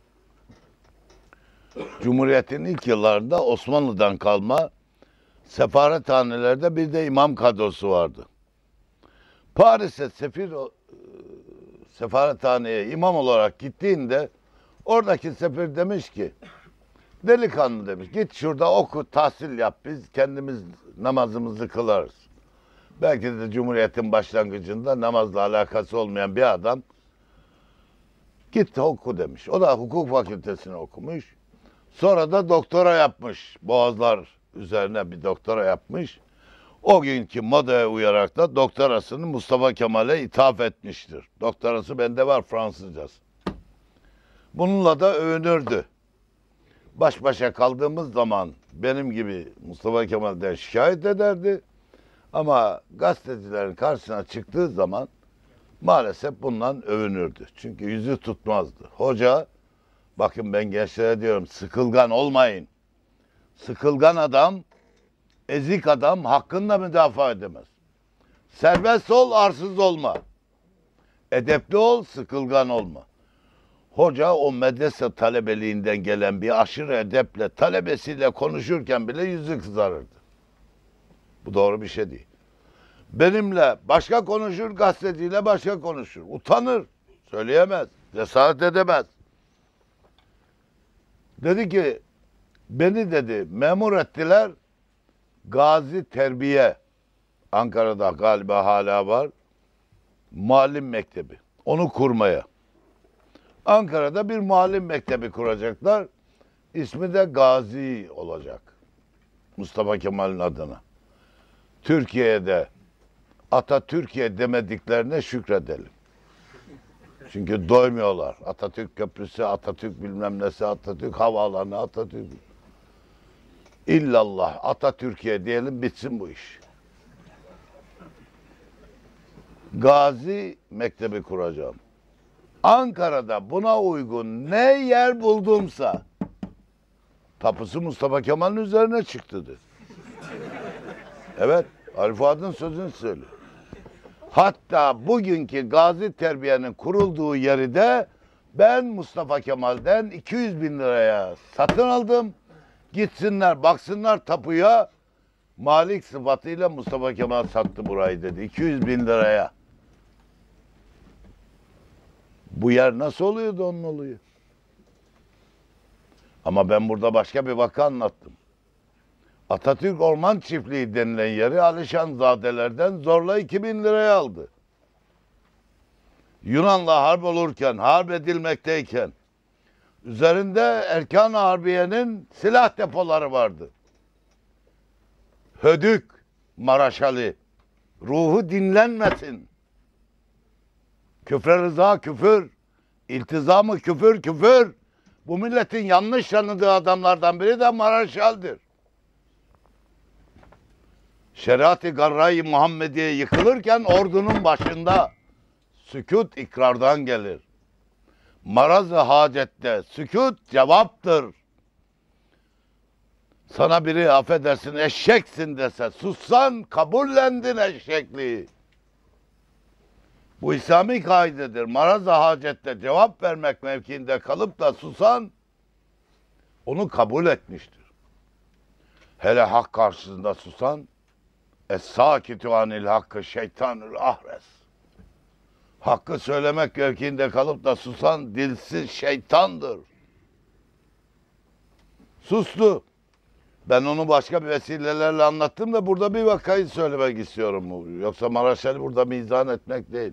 Cumhuriyet'in ilk yıllarında Osmanlı'dan kalma sefarethanelerde bir de imam kadrosu vardı. Paris'e sefir sefarethaneye imam olarak gittiğinde oradaki sefir demiş ki, delikanlı demiş, git şurada oku, tahsil yap, biz kendimiz namazımızı kılarız. Belki de Cumhuriyet'in başlangıcında namazla alakası olmayan bir adam git oku demiş. O da hukuk fakültesini okumuş. Sonra da doktora yapmış. Boğazlar üzerine bir doktora yapmış. O günkü modaya uyarak da doktorasını Mustafa Kemal'e ithaf etmiştir. Doktorası bende var, Fransızcası. Bununla da övünürdü. Baş başa kaldığımız zaman benim gibi Mustafa Kemal'den şikayet ederdi. Ama gazetecilerin karşısına çıktığı zaman maalesef bundan övünürdü. Çünkü yüzü tutmazdı. Hoca, bakın ben gençlere diyorum, sıkılgan olmayın. Sıkılgan adam, ezik adam hakkında müdafaa edemez. Serbest ol, arsız olma. Edepli ol, sıkılgan olma. Hoca o medrese talebeliğinden gelen bir aşırı edeple talebesiyle konuşurken bile yüzü kızarırdı. Bu doğru bir şey değil. Benimle başka konuşur, gazeteciyle başka konuşur. Utanır, söyleyemez, cesaret edemez. Dedi ki, beni dedi memur ettiler, Gazi Terbiye, Ankara'da galiba hala var, muallim mektebi, onu kurmaya. Ankara'da bir muallim mektebi kuracaklar, ismi de Gazi olacak, Mustafa Kemal'in adına. Türkiye'de Atatürk'e demediklerine şükredelim. Çünkü doymuyorlar. Atatürk Köprüsü, Atatürk bilmem nesi, Atatürk Havaalanı, Atatürk. İllallah Atatürk'e diyelim, bitsin bu iş. Gazi Mektebi kuracağım. Ankara'da buna uygun ne yer buldumsa tapusu Mustafa Kemal'in üzerine çıktı dedi. Evet, Ali Fuat'ın sözünü söylüyor. Hatta bugünkü Gazi Terbiye'nin kurulduğu yeri de Ben Mustafa Kemal'den iki yüz bin liraya satın aldım. Gitsinler baksınlar tapuya. Malik sıfatıyla Mustafa Kemal sattı burayı dedi. iki yüz bin liraya. Bu yer nasıl oluyordu onun oluyor. Ama ben burada başka bir vaka anlattım. Atatürk Orman Çiftliği denilen yeri Alişanzadelerden zorla iki bin liraya aldı. Yunan'la harp olurken, harp edilmekteyken üzerinde Erkan-ı Harbiye'nin silah depoları vardı. Hödük, Maraşali, ruhu dinlenmesin. Küfre rıza küfür, iltizamı küfür küfür. Bu milletin yanlış tanıdığı adamlardan biri de Maraşal'dir. Şeriat-ı Garra-i Muhammediye yıkılırken ordunun başında sükut ikrardan gelir. Maraz-ı hacette sükut cevaptır. Sana biri affedersin eşeksin dese sussan kabullendin eşekliği. Bu İslami kaidedir. Maraz-ı hacette cevap vermek mevkiinde kalıp da susan onu kabul etmiştir. Hele hak karşısında susan Es-sâkitu anil hakkı şeytanül ahres. Hakkı söylemek mevkiinde kalıp da susan dilsiz şeytandır. Sustu. Ben onu başka bir vesilelerle anlattım da burada bir vakayı söylemek istiyorum. Yoksa Maraşal'i burada mizan etmek değil.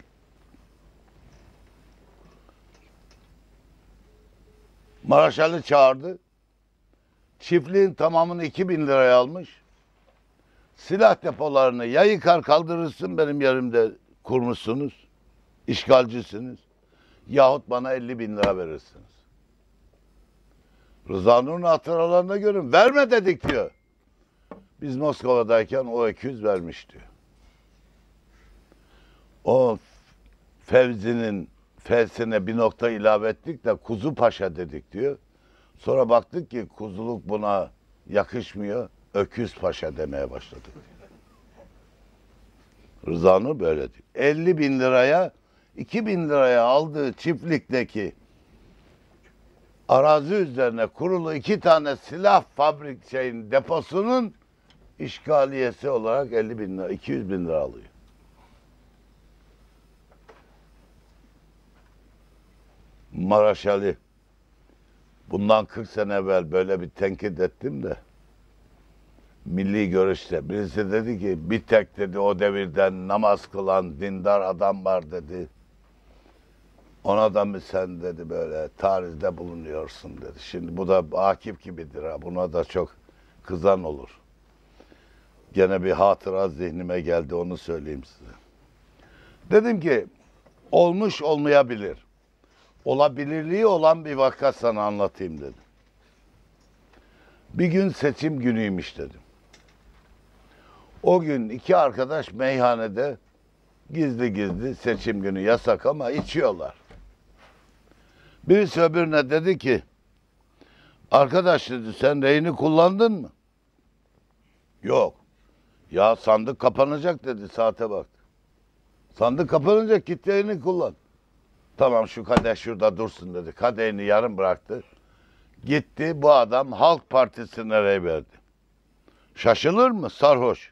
Maraşal'i çağırdı. Çiftliğin tamamını iki bin liraya almış. Silah depolarını ya yıkar kaldırırsın benim yerimde kurmuşsunuz. İşgalcisiniz. Yahut bana elli bin lira verirsiniz. Rıza Nur'un hatıralarına görün. Verme dedik diyor. Biz Moskova'dayken o iki yüz vermiş diyor. O Fevzi'nin F'sine bir nokta ilave ettik de Kuzu Paşa dedik diyor. Sonra baktık ki kuzuluk buna yakışmıyor. Öküz Paşa demeye başladık. Rıza Nur böyle diyor. elli bin liraya iki bin liraya aldığı çiftlikteki arazi üzerine kurulu iki tane silah fabrik şeyin deposunun işgaliyesi olarak elli bin lira, iki yüz bin lira alıyor. Maraşali bundan kırk sene evvel böyle bir tenkit ettim de milli görüşte birisi dedi ki bir tek dedi o devirden namaz kılan dindar adam var dedi. Ona da mı sen dedi böyle tarihte bulunuyorsun dedi. Şimdi bu da Akif gibidir ha. Buna da çok kızan olur. Gene bir hatıra zihnime geldi onu söyleyeyim size. Dedim ki olmuş olmayabilir. Olabilirliği olan bir vaka sana anlatayım dedim. Bir gün seçim günüymüş dedim. O gün iki arkadaş meyhanede gizli gizli seçim günü yasak ama içiyorlar. Birisi öbürüne dedi ki arkadaş dedi sen reyini kullandın mı? Yok. Ya sandık kapanacak dedi saate baktı. Sandık kapanacak git reyini kullan. Tamam şu kadeh şurada dursun dedi. Kadehini yarım bıraktı. Gitti bu adam Halk Partisi'ne rey verdi. Şaşılır mı? Sarhoş.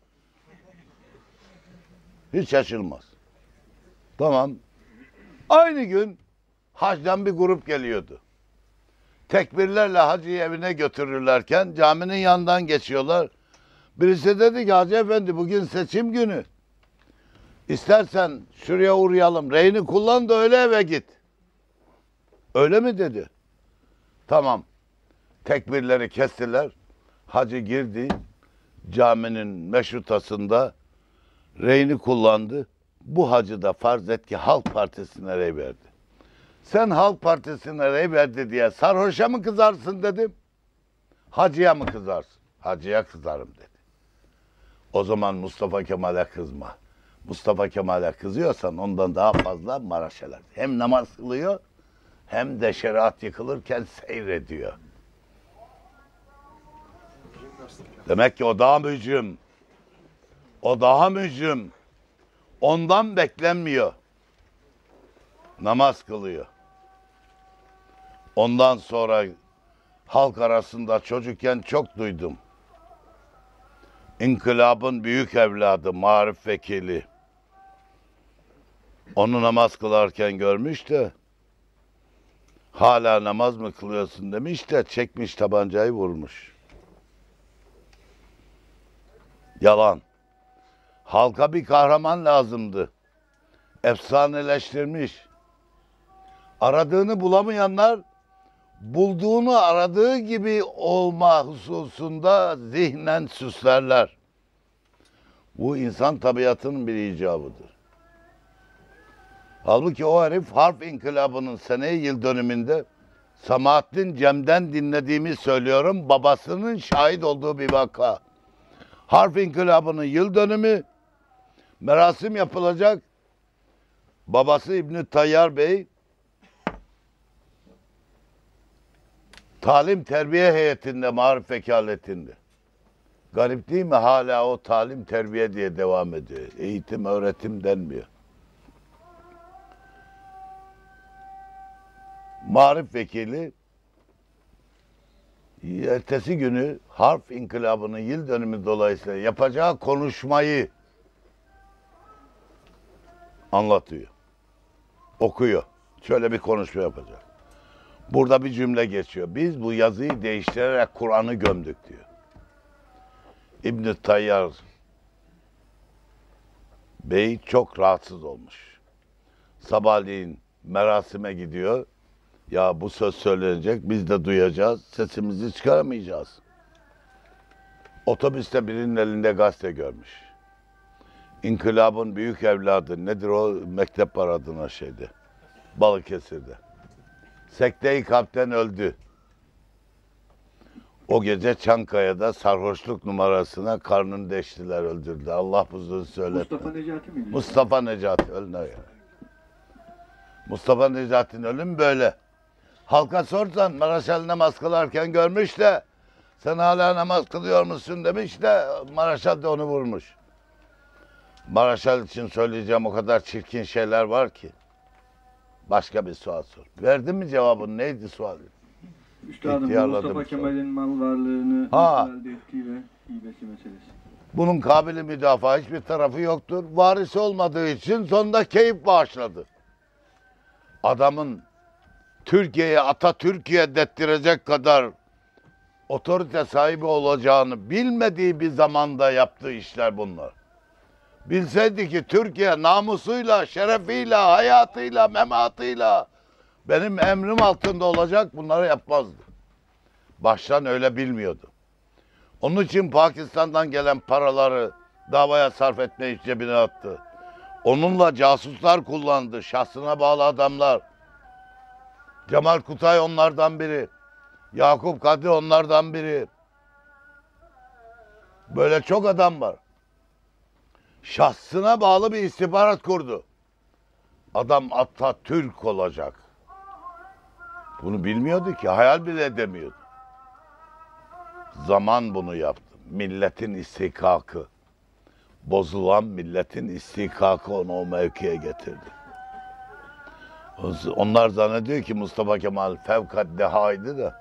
Hiç şaşılmaz. Tamam. Aynı gün hacdan bir grup geliyordu. Tekbirlerle hacıyı evine götürürlerken caminin yanından geçiyorlar. Birisi dedi ki Hacı Efendi bugün seçim günü. İstersen şuraya uğrayalım. Reyini kullan da öyle eve git. Öyle mi dedi? Tamam. Tekbirleri kestiler. Hacı girdi. Caminin meşrutasında reyini kullandı. Bu hacı da farz et ki Halk Partisi'ne rey verdi. Sen Halk Partisi'ne rey verdi diye sarhoşa mı kızarsın dedim. Hacıya mı kızarsın? Hacıya kızarım dedi. O zaman Mustafa Kemal'e kızma. Mustafa Kemal'e kızıyorsan ondan daha fazla Maraşalar. Hem namaz kılıyor hem de şeriat yıkılırken seyrediyor. Demek ki o daha mücrim. O daha mücrim. Ondan beklenmiyor. Namaz kılıyor. Ondan sonra halk arasında çocukken çok duydum. İnkılabın büyük evladı, marif vekili. Onu namaz kılarken görmüş de hala namaz mı kılıyorsun demiş de çekmiş tabancayı vurmuş. Yalan. Halka bir kahraman lazımdı. Efsaneleştirmiş. Aradığını bulamayanlar bulduğunu aradığı gibi olma hususunda zihnen süslerler. Bu insan tabiatının bir icabıdır. Halbuki o herif harf inkılabının seneyi yıl dönümünde Samahattin Cem'den dinlediğimi söylüyorum. Babasının şahit olduğu bir vaka. Harf inkılabının yıl dönümü merasim yapılacak. Babası İbni Tayyar Bey talim terbiye heyetinde, marif vekaletinde. Garip değil mi? Hala o talim terbiye diye devam ediyor. Eğitim, öğretim denmiyor. Marif vekili ertesi günü harf inkılabının yıl dönümü dolayısıyla yapacağı konuşmayı anlatıyor. Okuyor. Şöyle bir konuşma yapacak. Burada bir cümle geçiyor. Biz bu yazıyı değiştirerek Kur'an'ı gömdük diyor. İbn-i Tayyar Bey çok rahatsız olmuş. Sabahleyin merasime gidiyor. Ya bu söz söylenecek, biz de duyacağız, sesimizi çıkaramayacağız. Otobüste birinin elinde gazete görmüş. İnkılabın büyük evladı, nedir o mektep var adına şeyde, Balıkesir'de. Sekte-i kalpten öldü. O gece Çankaya'da sarhoşluk numarasına karnını deştiler, öldürdü. Allah buzunu söyletme. Mustafa Necati mi? Mustafa Necati ölüne yani. Mustafa Necati'nin ölümü böyle. Halka sorsan Maraşal namaz kılarken görmüş de sen hala namaz kılıyor musun demiş de Maraşal da onu vurmuş. Maraşal için söyleyeceğim o kadar çirkin şeyler var ki. Başka bir sual sor. Verdin mi cevabını? Neydi sual? Üstadım İhtiyarladım Mustafa sonra. Kemal'in mal varlığını Ha. nasıl elde ettiği ve hibesi meselesi. Bunun kabili müdafaa hiçbir tarafı yoktur. Varisi olmadığı için sonunda keyif bağışladı. Adamın Türkiye'ye Atatürk'e dettirecek kadar otorite sahibi olacağını bilmediği bir zamanda yaptığı işler bunlar. Bilseydi ki Türkiye namusuyla, şerefiyle, hayatıyla, mematıyla benim emrim altında olacak, bunları yapmazdı. Baştan öyle bilmiyordu. Onun için Pakistan'dan gelen paraları davaya sarf etmeyi cebine attı. Onunla casuslar kullandı, şahsına bağlı adamlar. Cemal Kutay onlardan biri. Yakup Kadri onlardan biri. Böyle çok adam var. Şahsına bağlı bir istihbarat kurdu. Adam Atatürk olacak. Bunu bilmiyordu ki, hayal bile edemiyordu. Zaman bunu yaptı. Milletin istihkakı. Bozulan milletin istihkakı onu o mevkiye getirdi. Onlar zannediyor ki Mustafa Kemal fevkat dehaydı da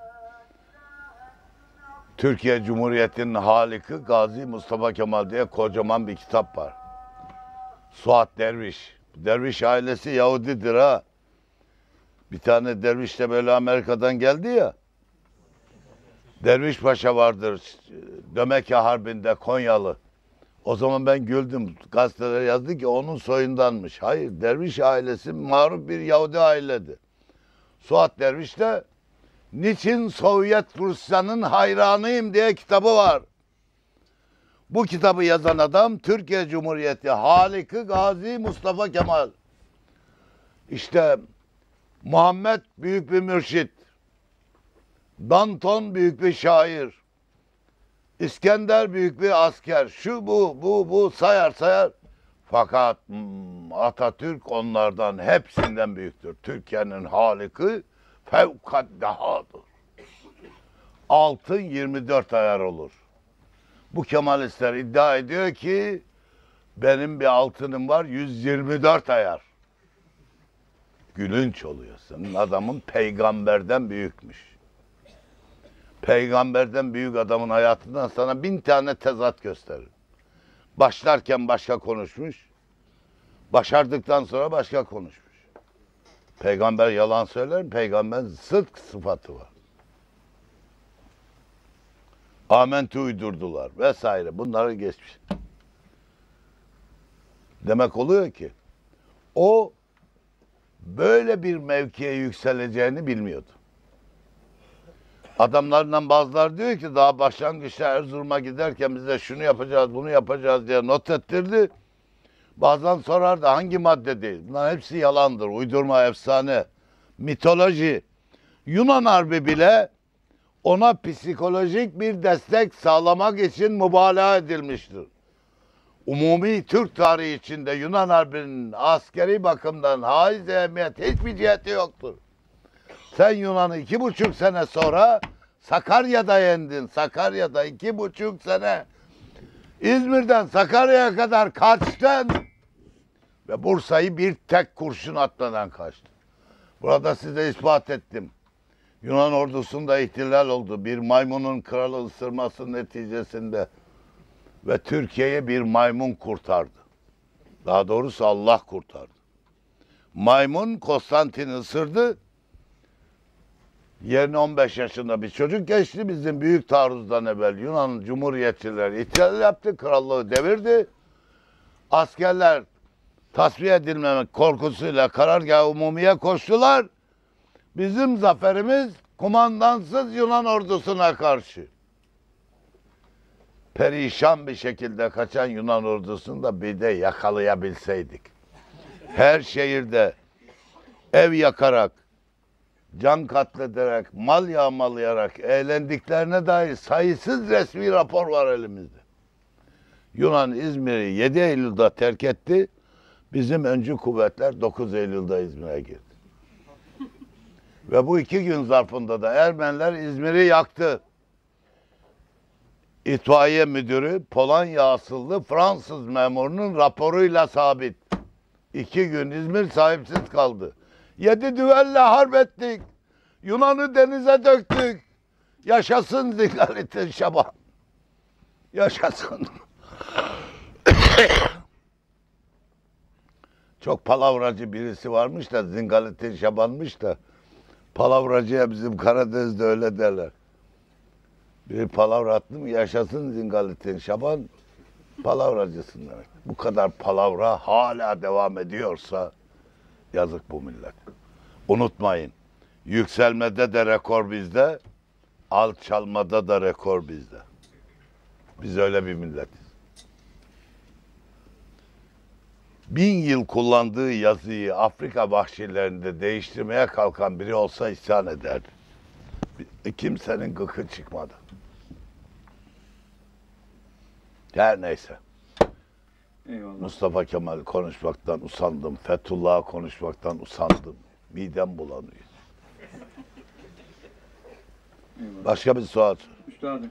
Türkiye Cumhuriyeti'nin haliki Gazi Mustafa Kemal diye kocaman bir kitap var. Suat Derviş. Derviş ailesi Yahudidir ha. Bir tane derviş de böyle Amerika'dan geldi ya. Derviş Paşa vardır. Dömeke Harbi'nde Konyalı. O zaman ben güldüm. Gazeteler yazdı ki onun soyundanmış. Hayır, Derviş ailesi maruf bir Yahudi ailedi. Suat Derviş de Niçin Sovyet Rusya'nın hayranıyım diye kitabı var. Bu kitabı yazan adam Türkiye Cumhuriyeti haliki Gazi Mustafa Kemal. İşte Muhammed büyük bir mürşit. Danton büyük bir şair. İskender büyük bir asker. Şu bu bu bu sayar sayar. Fakat hmm, Atatürk onlardan hepsinden büyüktür. Türkiye'nin haliki fevkaddehadır. Altın yirmi dört ayar olur. Bu Kemalistler iddia ediyor ki benim bir altınım var yüz yirmi dört ayar. gülünç oluyor. Senin adamın peygamberden büyükmüş. Peygamberden büyük adamın hayatından sana bin tane tezat gösterir. Başlarken başka konuşmuş, başardıktan sonra başka konuşmuş. Peygamber yalan söyler mi? Peygamberin sıdk sıfatı var. Amentü uydurdular vesaire. Bunları geçmiş. Demek oluyor ki o böyle bir mevkiye yükseleceğini bilmiyordu. Adamlarından bazıları diyor ki daha başlangıçta Erzurum'a giderken bize şunu yapacağız, bunu yapacağız diye not ettirdi. Bazen sorardı hangi madde değil. Bunların hepsi yalandır. Uydurma, efsane, mitoloji. Yunan Harbi bile ona psikolojik bir destek sağlamak için mübalağa edilmiştir. Umumi Türk tarihi içinde Yunan Harbi'nin askeri bakımdan haiz ehemmiyet hiçbir ciheti yoktur. Sen Yunan'ı iki buçuk sene sonra Sakarya'da yendin. Sakarya'da iki buçuk sene. İzmir'den Sakarya'ya kadar kaçtın. Ve Bursa'yı bir tek kurşun atmadan kaçtın. Burada size ispat ettim. Yunan ordusunda ihtilal oldu. Bir maymunun kralı ısırması neticesinde. Ve Türkiye'ye bir maymun kurtardı. Daha doğrusu Allah kurtardı. Maymun Konstantin'i ısırdı. Yerine on beş yaşında bir çocuk geçti. Bizim büyük taarruzdan evvel Yunan Cumhuriyetçileri ihtilal yaptı. Krallığı devirdi. Askerler tasfiye edilmemek korkusuyla karargah-ı umumiye koştular. Bizim zaferimiz kumandansız Yunan ordusuna karşı. Perişan bir şekilde kaçan Yunan ordusunu da bir de yakalayabilseydik. Her şehirde ev yakarak, can katlederek, mal yağmalayarak eğlendiklerine dair sayısız resmi rapor var elimizde. Yunan İzmir'i yedi Eylül'de terk etti. Bizim öncü kuvvetler dokuz Eylül'de İzmir'e girdi. Ve bu iki gün zarfında da Ermeniler İzmir'i yaktı. İtfaiye müdürü Polonya asıllı Fransız memurunun raporuyla sabit. İki gün İzmir sahipsiz kaldı. Yedi düvelle harp ettik. Yunan'ı denize döktük. Yaşasın Zingalitin Şaban. Yaşasın. Çok palavracı birisi varmış da Zingalitin Şaban'mış da palavracıya bizim Karadeniz'de öyle derler. Bir palavra attım, yaşasın Zingalitin Şaban, palavracısın demek. Bu kadar palavra hala devam ediyorsa yazık bu millet. Unutmayın, yükselmede de rekor bizde, alçalmada da rekor bizde. Biz öyle bir milletiz. Bin yıl kullandığı yazıyı Afrika vahşilerinde değiştirmeye kalkan biri olsa isyan ederdi. Kimsenin gıkı çıkmadı. Her neyse. Eyvallah. Mustafa Kemal konuşmaktan usandım. Fethullah'ı konuşmaktan usandım. Midem bulanıyor. Eyvallah. Başka bir sual. Üstadım,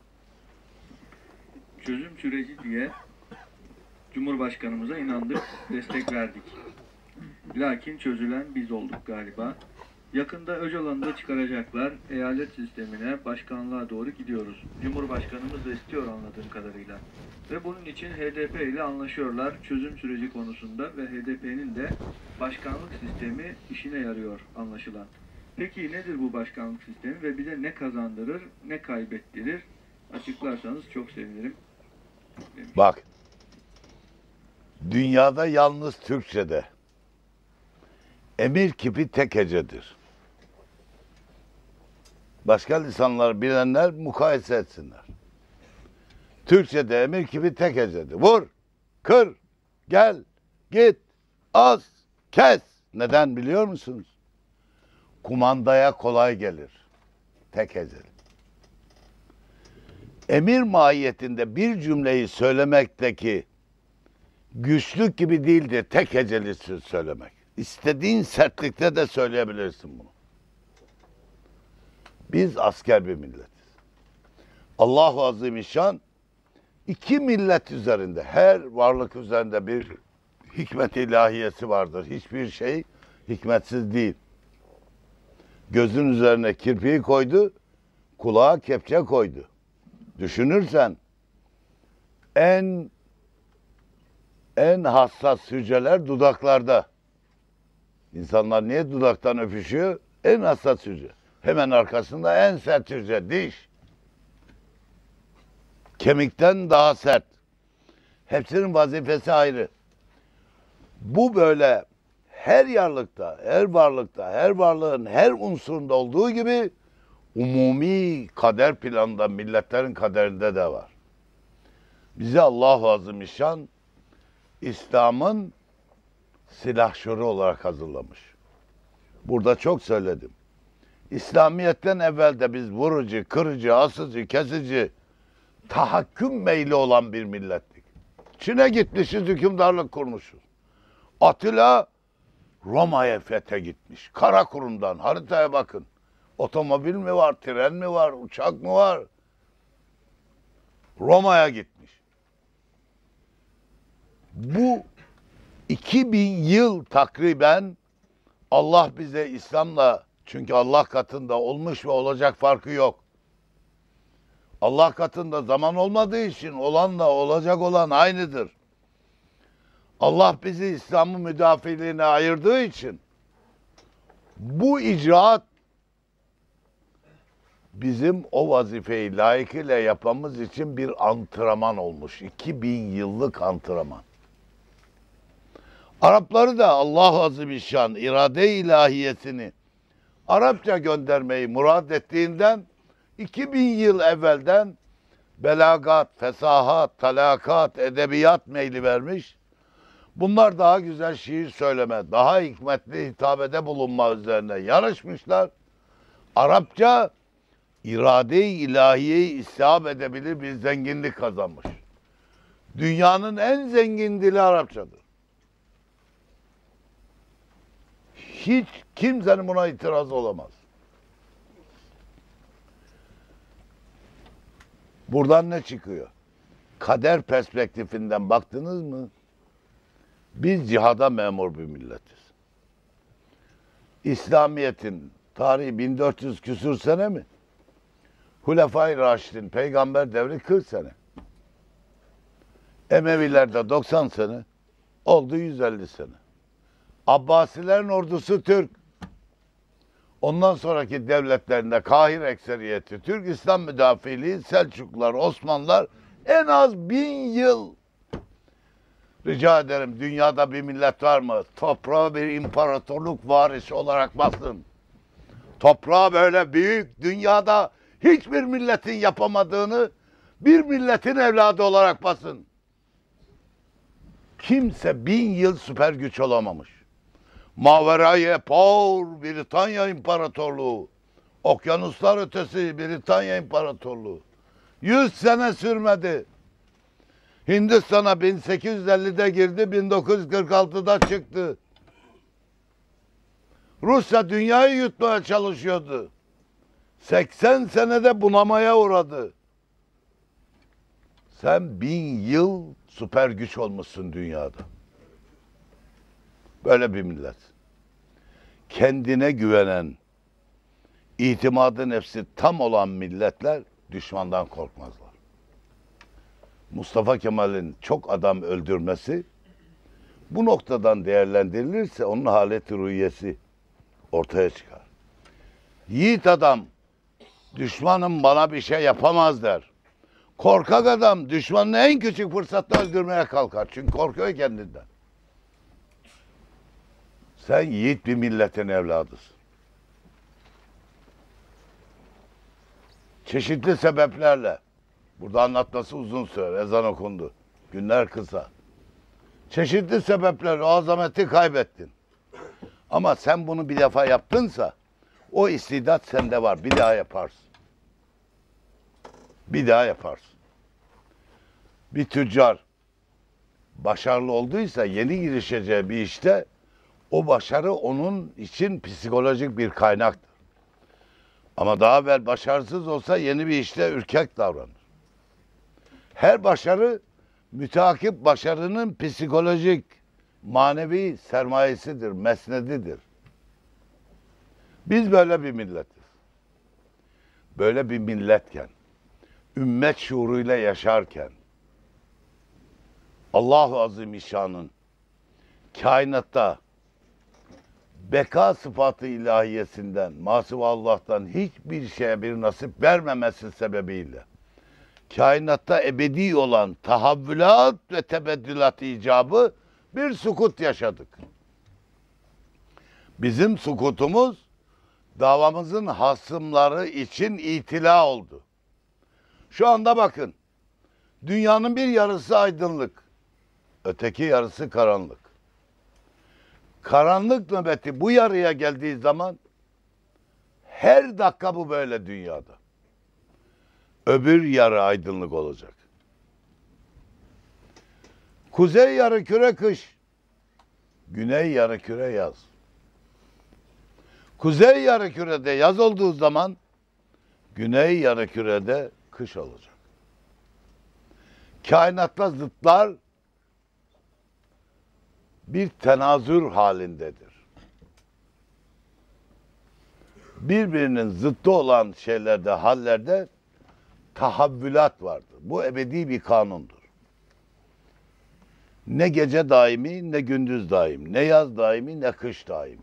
çözüm süreci diye Cumhurbaşkanımıza inandık, destek verdik. Lakin çözülen biz olduk galiba. Yakında Öcalan'ı da çıkaracaklar. Eyalet sistemine, başkanlığa doğru gidiyoruz. Cumhurbaşkanımız da istiyor anladığım kadarıyla. Ve bunun için H D P ile anlaşıyorlar çözüm süreci konusunda ve H D P'nin de başkanlık sistemi işine yarıyor anlaşılan. Peki nedir bu başkanlık sistemi ve bize ne kazandırır, ne kaybettirir? Açıklarsanız çok sevinirim. Demiş. Bak, dünyada yalnız Türkçe'de emir kipi tek hecedir. Başka lisanlar bilenler mukayese etsinler. Türkçe'de emir kipi tek hecedir. Vur, kır, gel, git, az, kes. Neden biliyor musunuz? Kumandaya kolay gelir. Tek heceli. Emir mahiyetinde bir cümleyi söylemekteki güçlük gibi değildir tek heceli söz söylemek. İstediğin sertlikte de söyleyebilirsin bunu. Biz asker bir milletiz. Allahu Azimüşşan iki millet üzerinde, her varlık üzerinde bir hikmet ilahiyesi vardır. Hiçbir şey hikmetsiz değil. Gözün üzerine kirpiği koydu, kulağa kepçe koydu. Düşünürsen en en hassas hücreler dudaklarda. İnsanlar niye dudaktan öpüşüyor? En hassas hücre. Hemen arkasında en sert hücre, diş. Kemikten daha sert. Hepsinin vazifesi ayrı. Bu böyle her yarlıkta, her varlıkta, her varlığın her unsurunda olduğu gibi umumi kader planında milletlerin kaderinde de var. Bizi Allah-u Azimüşşan İslam'ın silahşörü olarak hazırlamış. Burada çok söyledim. İslamiyet'ten evvel de biz vurucu, kırıcı, asıcı, kesici, tahakküm meyli olan bir millettik. Çin'e gitmişiz, hükümdarlık kurmuşuz. Atilla Roma'ya fethe gitmiş. Karakurum'dan haritaya bakın. Otomobil mi var, tren mi var, uçak mı var? Roma'ya gitmiş. Bu iki bin yıl takriben Allah bize İslam'la, çünkü Allah katında olmuş ve olacak farkı yok. Allah katında zaman olmadığı için olanla olacak olan aynıdır. Allah bizi İslam'ın müdafiliğine ayırdığı için bu icraat bizim o vazifeyi layıkıyla yapmamız için bir antrenman olmuş. iki bin yıllık antrenman. Arapları da Allah Azimüşşan irade ilahiyesini Arapça göndermeyi murad ettiğinden iki bin yıl evvelden belagat, fesahat, talakat, edebiyat meyli vermiş. Bunlar daha güzel şiir söyleme, daha hikmetli hitabede bulunma üzerine yarışmışlar. Arapça irade-i ilahiyeyi istihab edebilir bir zenginlik kazanmış. Dünyanın en zengin dili Arapçadır. Hiç kimsenin buna itirazı olamaz. Buradan ne çıkıyor? Kader perspektifinden baktınız mı? Biz cihada memur bir milletiz. İslamiyet'in tarihi bin dört yüz küsur sene mi? Hulefai Raşid'in peygamber devri kırk sene. Emevilerde doksan sene. Oldu yüz elli sene. Abbasilerin ordusu Türk. Ondan sonraki devletlerinde Kahire ekseriyeti Türk, İslam müdafiliği, Selçuklular, Osmanlılar en az bin yıl. Rica ederim, dünyada bir millet var mı? Toprağa bir imparatorluk varisi olarak basın. Toprağa böyle büyük, dünyada hiçbir milletin yapamadığını bir milletin evladı olarak basın. Kimse bin yıl süper güç olamamış. Maverayı Por, Britanya İmparatorluğu, okyanuslar ötesi Britanya İmparatorluğu. Yüz sene sürmedi. Hindistan'a bin sekiz yüz ellide girdi, bin dokuz yüz kırk altıda çıktı. Rusya dünyayı yutmaya çalışıyordu. seksen senede bunamaya uğradı. Sen bin yıl süper güç olmuşsun dünyada. Böyle bir millet. Kendine güvenen, itimadı nefsi tam olan milletler düşmandan korkmazlar. Mustafa Kemal'in çok adam öldürmesi bu noktadan değerlendirilirse onun haleti ruhiyesi ortaya çıkar. Yiğit adam düşmanım bana bir şey yapamaz der. Korkak adam düşmanını en küçük fırsatta öldürmeye kalkar. Çünkü korkuyor kendinden. Sen yiğit bir milletin evladısın. Çeşitli sebeplerle, burada anlatması uzun süre, ezan okundu, günler kısa. Çeşitli sebeplerle o azameti kaybettin. Ama sen bunu bir defa yaptınsa, o istidat sende var, bir daha yaparsın. Bir daha yaparsın. Bir tüccar başarılı olduysa yeni girişeceği bir işte, o başarı onun için psikolojik bir kaynaktır. Ama daha evvel başarısız olsa yeni bir işte ürkek davranır. Her başarı müteakip başarının psikolojik, manevi sermayesidir, mesnedidir. Biz böyle bir milletiz. Böyle bir milletken, ümmet şuuruyla yaşarken, Allah-u Azimüşşan'ın kainatta beka sıfatı ilahiyesinden, mahsub Allah'tan hiçbir şeye bir nasip vermemesi sebebiyle kainatta ebedi olan tahavvülat ve tebeddülat icabı bir sukut yaşadık. Bizim sukutumuz davamızın hasımları için itila oldu. Şu anda bakın, dünyanın bir yarısı aydınlık, öteki yarısı karanlık. Karanlık nöbeti bu yarıya geldiği zaman her dakika bu böyle dünyada. Öbür yarı aydınlık olacak. Kuzey yarımküre kış, güney yarımküre yaz. Kuzey yarımkürede yaz olduğu zaman güney yarımkürede kış olacak. Kainatta zıtlar bir tenazür halindedir. Birbirinin zıttı olan şeylerde, hallerde tahavvülat vardır. Bu ebedi bir kanundur. Ne gece daimi, ne gündüz daimi, ne yaz daimi, ne kış daimi.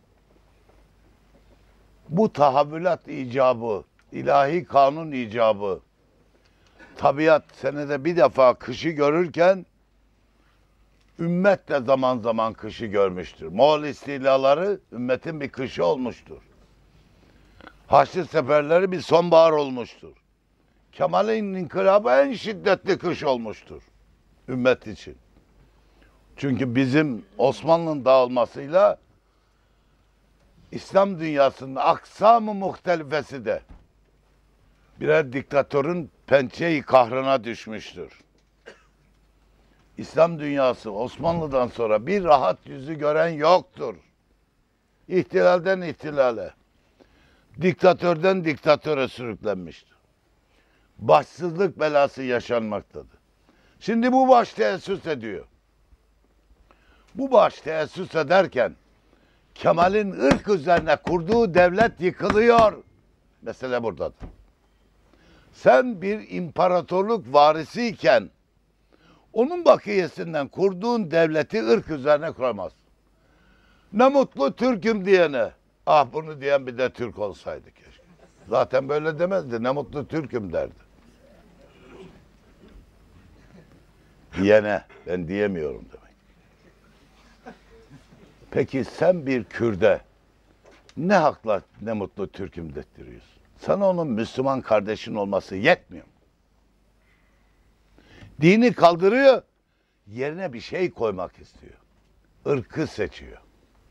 Bu tahavvülat icabı, ilahi kanun icabı, tabiat senede bir defa kışı görürken, ümmet de zaman zaman kışı görmüştür. Moğol istilaları ümmetin bir kışı olmuştur. Haçlı seferleri bir sonbahar olmuştur. Kemal'in inkılabı en şiddetli kış olmuştur ümmet için. Çünkü bizim Osmanlı'nın dağılmasıyla İslam dünyasının aksam-ı muhtelifesi de birer diktatörün pençe-i kahrına düşmüştür. İslam dünyası Osmanlı'dan sonra bir rahat yüzü gören yoktur. İhtilalden ihtilale, diktatörden diktatöre sürüklenmiştir. Başsızlık belası yaşanmaktadır. Şimdi bu baş teessüs ediyor. Bu baş teessüs ederken Kemal'in ırk üzerine kurduğu devlet yıkılıyor. Mesele buradadır. Sen bir imparatorluk varisiyken onun bakiyesinden kurduğun devleti ırk üzerine kuramaz. Ne mutlu Türk'üm diyene. Ah bunu diyen bir de Türk olsaydı keşke. Zaten böyle demezdi. Ne mutlu Türk'üm derdi. Diyene ben diyemiyorum demek. Peki sen bir Kürt'e ne hakla ne mutlu Türk'üm dettiriyorsun? Sana onun Müslüman kardeşin olması yetmiyor mu? Dini kaldırıyor, yerine bir şey koymak istiyor. Irkı seçiyor.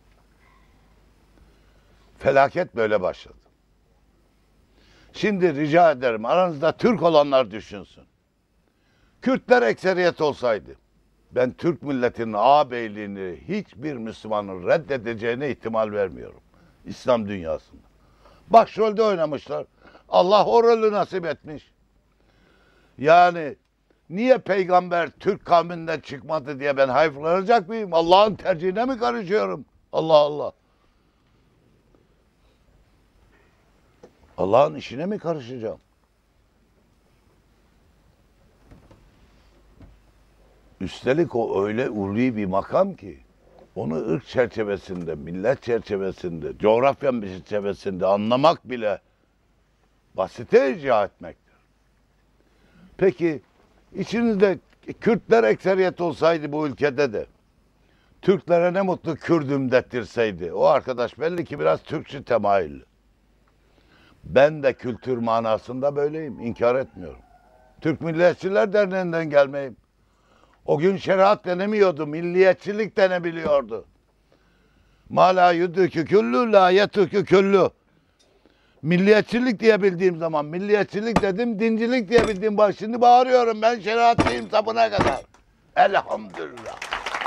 Felaket böyle başladı. Şimdi rica ederim aranızda Türk olanlar düşünsün. Kürtler ekseriyet olsaydı, ben Türk milletinin ağabeyliğini hiçbir Müslümanın reddedeceğine ihtimal vermiyorum. İslam dünyasında. Başrolde oynamışlar. Allah o rolü nasip etmiş. Yani niye peygamber Türk kavminden çıkmadı diye ben hayıflanacak mıyım? Allah'ın tercihine mi karışıyorum? Allah Allah. Allah'ın işine mi karışacağım? Üstelik o öyle ulvi bir makam ki onu ırk çerçevesinde, millet çerçevesinde, coğrafya çerçevesinde anlamak bile basite icra etmektir. Peki içinizde Kürtler ekseriyet olsaydı bu ülkede de Türklere ne mutlu Kürdüm dettirseydi o arkadaş belli ki biraz Türkçü temayülü. Ben de kültür manasında böyleyim, inkar etmiyorum. Türk Milliyetçiler Derneği'nden gelmeyim. O gün şeriat denemiyordu, milliyetçilik denebiliyordu. Ma la yudükü küllü, la yetükü küllü. Milliyetçilik diye bildiğim zaman, milliyetçilik dedim, dincilik diye bildiğim bak şimdi bağırıyorum ben şeriatçıyım sapına kadar. Elhamdülillah.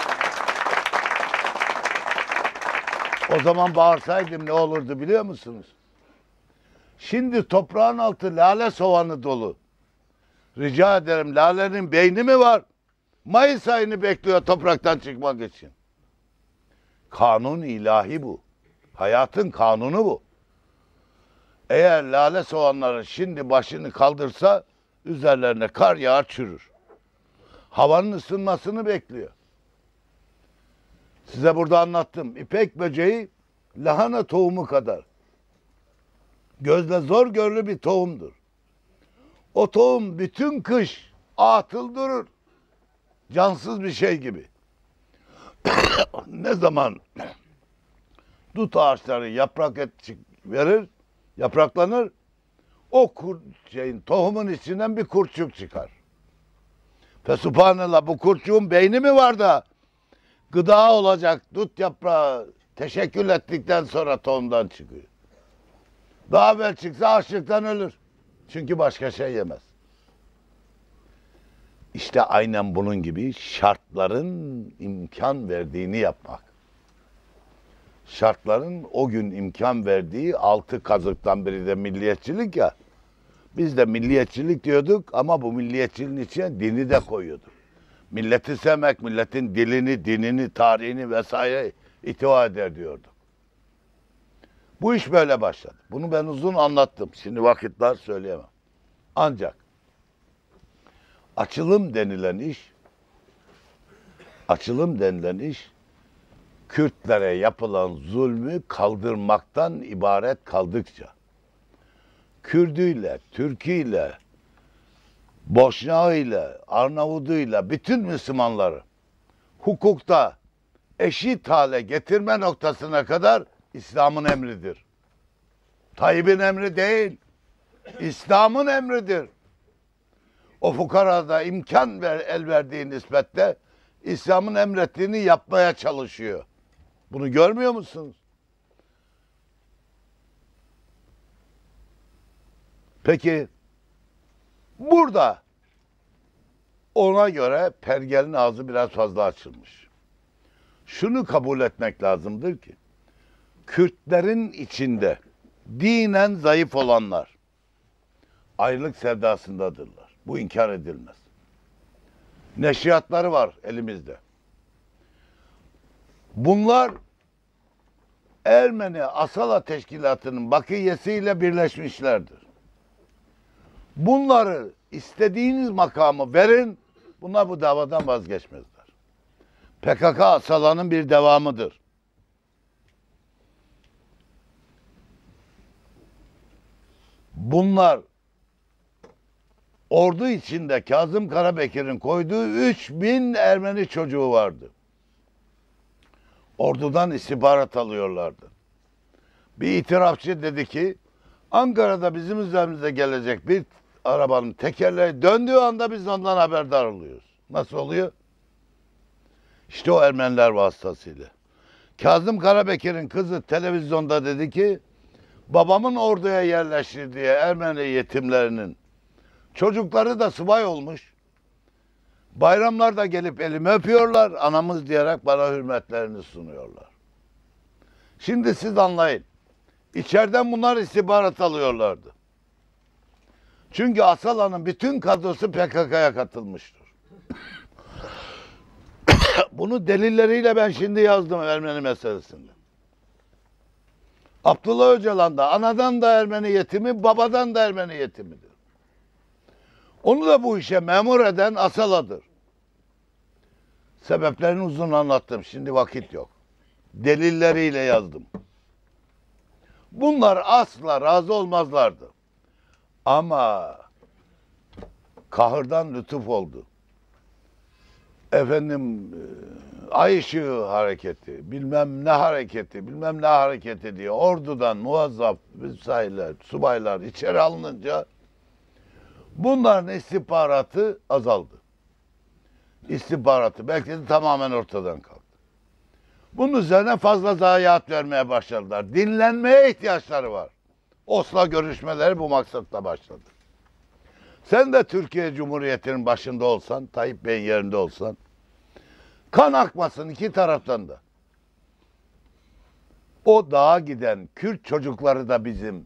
O zaman bağırsaydım ne olurdu biliyor musunuz? Şimdi toprağın altı lale soğanı dolu. Rica ederim lalenin beyni mi var? Mayıs ayını bekliyor topraktan çıkmak için. Kanun ilahi bu. Hayatın kanunu bu. Eğer lale soğanları şimdi başını kaldırsa üzerlerine kar yağar çürür. Havanın ısınmasını bekliyor. Size burada anlattım. İpek böceği lahana tohumu kadar. Gözle zor görülür bir tohumdur. O tohum bütün kış atıl durur. Cansız bir şey gibi. Ne zaman dut ağaçları yaprak et verir, yapraklanır, o kur, şeyin, tohumun içinden bir kurtçuk çıkar. Fesubhanallah, bu kurtçuğun beyni mi var da gıda olacak dut yaprağı teşekkül ettikten sonra tohumdan çıkıyor. Daha evvel çıksa açlıktan ölür. Çünkü başka şey yemez. İşte aynen bunun gibi şartların imkan verdiğini yapmak. Şartların o gün imkan verdiği altı kazıktan biri de milliyetçilik ya. Biz de milliyetçilik diyorduk ama bu milliyetçiliğin içine dini de koyuyorduk. Milleti sevmek, milletin dilini, dinini, tarihini vesaire ihtiva eder diyorduk. Bu iş böyle başladı. Bunu ben uzun anlattım. Şimdi vakitler söyleyemem. Ancak açılım denilen iş, açılım denilen iş, Kürtlere yapılan zulmü kaldırmaktan ibaret kaldıkça, Kürdüyle, Türküyle, Boşnağıyla, Arnavuduyla bütün Müslümanları hukukta eşit hale getirme noktasına kadar İslam'ın emridir. Tayyip'in emri değil, İslam'ın emridir. O fukarada imkan ver, el verdiği nispette İslam'ın emrettiğini yapmaya çalışıyor. Bunu görmüyor musunuz? Peki burada ona göre pergelin ağzı biraz fazla açılmış. Şunu kabul etmek lazımdır ki Kürtlerin içinde dinen zayıf olanlar ayrılık sevdasındadırlar. Bu inkar edilmez. Neşriyatları var elimizde. Bunlar Ermeni Asala Teşkilatı'nın bakiyesiyle birleşmişlerdir. Bunları istediğiniz makamı verin, bunlar bu davadan vazgeçmezler. P K K Asala'nın bir devamıdır. Bunlar ordu içinde Kazım Karabekir'in koyduğu üç bin Ermeni çocuğu vardı. Ordudan istihbarat alıyorlardı. Bir itirafçı dedi ki Ankara'da bizim üzerimize gelecek bir arabanın tekerleği döndüğü anda biz ondan haberdar oluyoruz. Nasıl oluyor? İşte o Ermeniler vasıtasıyla. Kazım Karabekir'in kızı televizyonda dedi ki babamın orduya yerleştirdiği Ermeni yetimlerinin çocukları da subay olmuş. Bayramlarda gelip elimi öpüyorlar, anamız diyerek bana hürmetlerini sunuyorlar. Şimdi siz anlayın. İçeriden bunlar istihbarat alıyorlardı. Çünkü Asala'nın bütün kadrosu P K K'ya katılmıştır. Bunu delilleriyle ben şimdi yazdım Ermeni meselesinde. Abdullah Öcalan da anadan da Ermeni yetimi, babadan da Ermeni yetimidir. Onu da bu işe memur eden Asala'dır. Sebeplerini uzun anlattım. Şimdi vakit yok. Delilleriyle yazdım. Bunlar asla razı olmazlardı. Ama kahırdan lütuf oldu. Efendim ay ışığı hareketi, bilmem ne hareketi, bilmem ne hareketi diye ordudan muazzaf vesaireler, subaylar içeri alınınca bunların istihbaratı azaldı. İstihbaratı belki de tamamen ortadan kalktı. Bunun üzerine fazla zayiat vermeye başladılar. Dinlenmeye ihtiyaçları var. Oslo görüşmeleri bu maksatla başladı. Sen de Türkiye Cumhuriyeti'nin başında olsan, Tayyip Bey'in yerinde olsan, kan akmasın iki taraftan da. O dağa giden Kürt çocukları da bizim.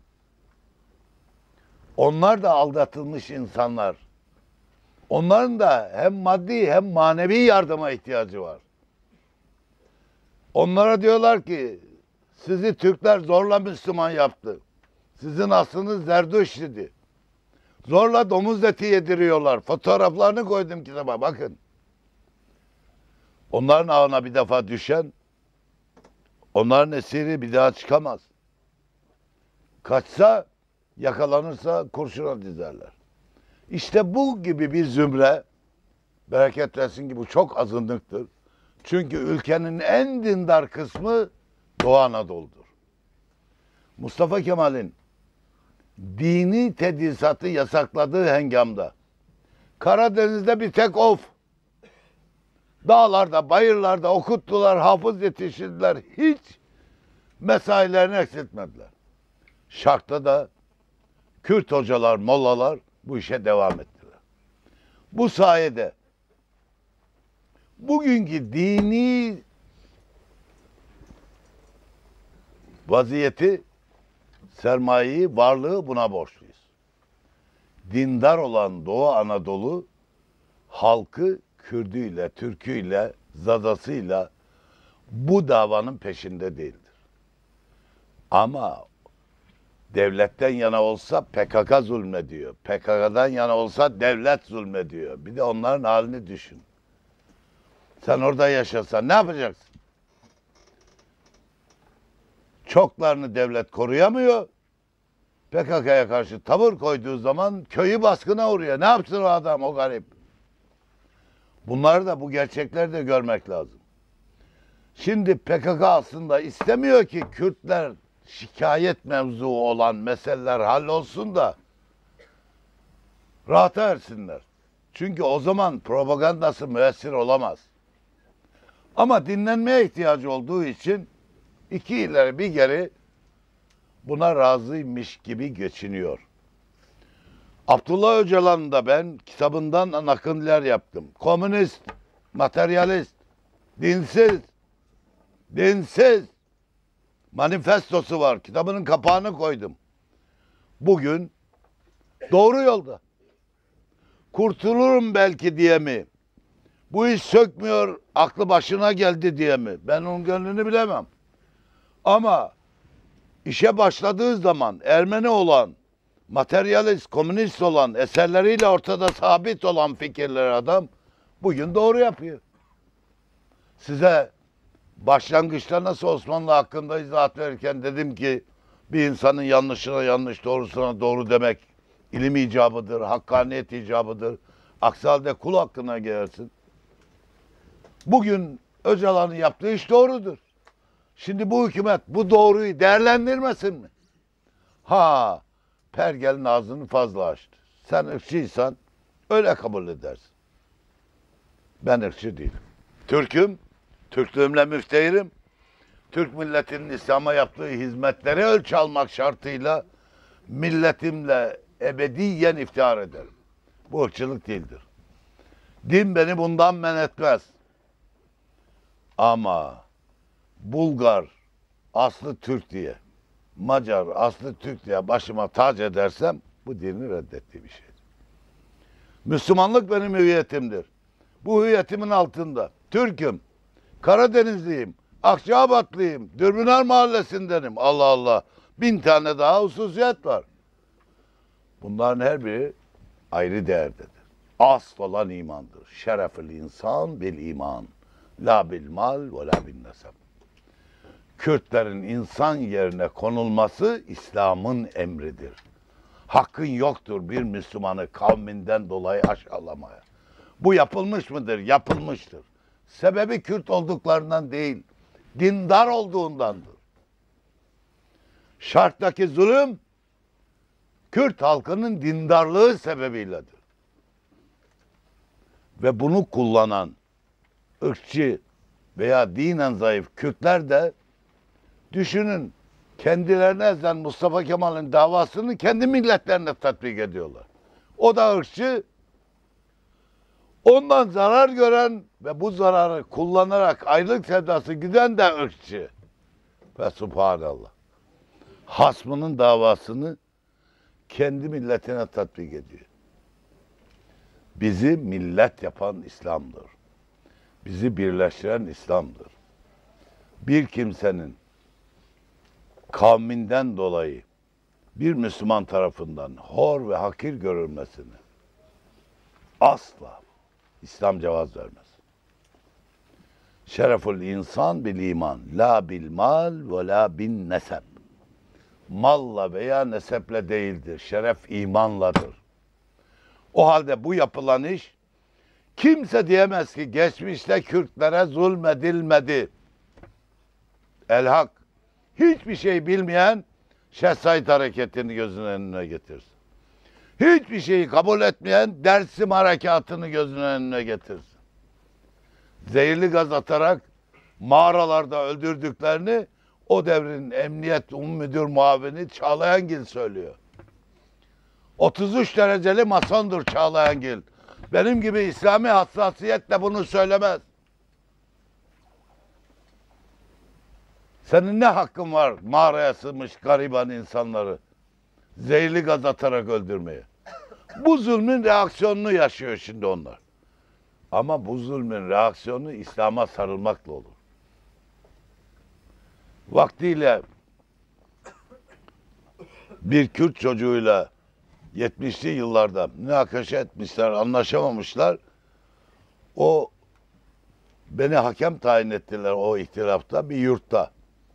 Onlar da aldatılmış insanlar. Onların da hem maddi hem manevi yardıma ihtiyacı var. Onlara diyorlar ki Sizi Türkler zorla Müslüman yaptı. Sizin aslınız Zerdüşt idi. Zorla domuz eti yediriyorlar. Fotoğraflarını koydum kitaba, bakın. Onların ağına bir defa düşen, onların esiri bir daha çıkamaz. Kaçsa, yakalanırsa kurşuna dizerler. İşte bu gibi bir zümre, bereket versin ki bu çok azınlıktır. Çünkü ülkenin en dindar kısmı Doğu Anadolu'dur. Mustafa Kemal'in dini tedrisatı yasakladığı hengamda Karadeniz'de bir tek of, dağlarda, bayırlarda okuttular, hafız yetiştirdiler. Hiç mesailerini eksiltmediler. Şark'ta da Kürt hocalar, mollalar bu işe devam ettiler. Bu sayede bugünkü dini vaziyeti, sermayeyi, varlığı buna borçluyuz. Dindar olan Doğu Anadolu halkı Kürdüyle, Türküyle, Zadasıyla bu davanın peşinde değildir. Ama devletten yana olsa P K K zulmediyor. P K K'dan yana olsa devlet zulmediyor. Bir de onların halini düşün. Sen orada yaşasan ne yapacaksın? Çoklarını devlet koruyamıyor. P K K'ya karşı tavır koyduğu zaman köyü baskına uğruyor. Ne yapsın o adam, o garip? Bunları da, bu gerçekleri de görmek lazım. Şimdi P K K aslında istemiyor ki Kürtler şikayet mevzu olan meseleler hallolsun da rahata ersinler. Çünkü o zaman propagandası müessir olamaz. Ama dinlenmeye ihtiyacı olduğu için iki ileri bir geri buna razıymış gibi geçiniyor. Abdullah Öcalan'ın da ben kitabından nakiller yaptım. Komünist, materyalist, dinsiz, dinsiz manifestosu var. Kitabının kapağını koydum. Bugün doğru yolda. Kurtulurum belki diye mi? Bu iş sökmüyor, aklı başına geldi diye mi? Ben onun gönlünü bilemem. Ama işe başladığı zaman Ermeni olan, materyalist, komünist olan, eserleriyle ortada sabit olan fikirleri adam bugün doğru yapıyor. Size başlangıçta nasıl Osmanlı hakkında izahat verirken dedim ki bir insanın yanlışına yanlış, doğrusuna doğru demek ilim icabıdır, hakkaniyet icabıdır. Aksi halde kul hakkına gelirsin. Bugün Öcalan'ın yaptığı iş doğrudur. Şimdi bu hükümet bu doğruyu değerlendirmesin mi? Ha, pergelin ağzını fazla açtı. Sen ırkçıysan öyle kabul edersin. Ben ırkçı değilim. Türk'üm, Türklüğümle müftehirim. Türk milletinin İslam'a yaptığı hizmetleri ölçü almak şartıyla milletimle ebediyen iftihar ederim. Bu ırkçılık değildir. Din beni bundan men etmez. Ama Bulgar aslı Türk diye, Macar aslı Türk diye başıma tac edersem bu dini reddettiği bir şeydir. Müslümanlık benim hüviyetimdir. Bu hüviyetimin altında Türk'üm, Karadenizliyim, Akçaabatlıyım, Dürbünar Mahallesi'ndenim. Allah Allah, bin tane daha hususiyet var. Bunların her biri ayrı değerdedir. Asıl olan imandır. Şerefül insan bil iman. La bil mal ve la bin nesep. Kürtlerin insan yerine konulması İslam'ın emridir. Hakkın yoktur bir Müslümanı kavminden dolayı aşağılamaya. Bu yapılmış mıdır? Yapılmıştır. Sebebi Kürt olduklarından değil, dindar olduğundandır. Şark'taki zulüm, Kürt halkının dindarlığı sebebiyledir. Ve bunu kullanan ırkçı veya dinen zayıf Kürtler de düşünün, kendilerine ezen Mustafa Kemal'in davasını kendi milletlerine tatbik ediyorlar. O da ırkçı, ondan zarar gören ve bu zararı kullanarak ayrılık sevdası giden de ırkçı. Ve subhanallah. Hasmının davasını kendi milletine tatbik ediyor. Bizi millet yapan İslam'dır. Bizi birleştiren İslam'dır. Bir kimsenin kavminden dolayı bir Müslüman tarafından hor ve hakir görülmesini asla İslam cevaz vermez. Şereful insan bil iman, la bil mal ve la bin nesep. Malla veya neseple değildir. Şeref imanladır. O halde bu yapılan iş, kimse diyemez ki geçmişte Kürtlere zulmedilmedi. El-Hak, hiçbir şey bilmeyen Şeyh Said hareketini gözünün önüne getirsin. Hiçbir şeyi kabul etmeyen Dersim harekatını gözünün önüne getirsin. Zehirli gaz atarak mağaralarda öldürdüklerini o devrin emniyet um müdür muavini Çağlayangil söylüyor. otuz üç dereceli masondur Çağlayangil. Benim gibi İslami hassasiyetle bunu söylemez. Senin ne hakkın var mağaraya sığmış gariban insanları zehirli gaz atarak öldürmeye? Bu zulmün reaksiyonunu yaşıyor şimdi onlar. Ama bu zulmün reaksiyonu İslam'a sarılmakla olur. Vaktiyle bir Kürt çocuğuyla yetmişli yıllarda münakaşa etmişler, anlaşamamışlar. O beni hakem tayin ettiler o ihtilafta bir yurtta.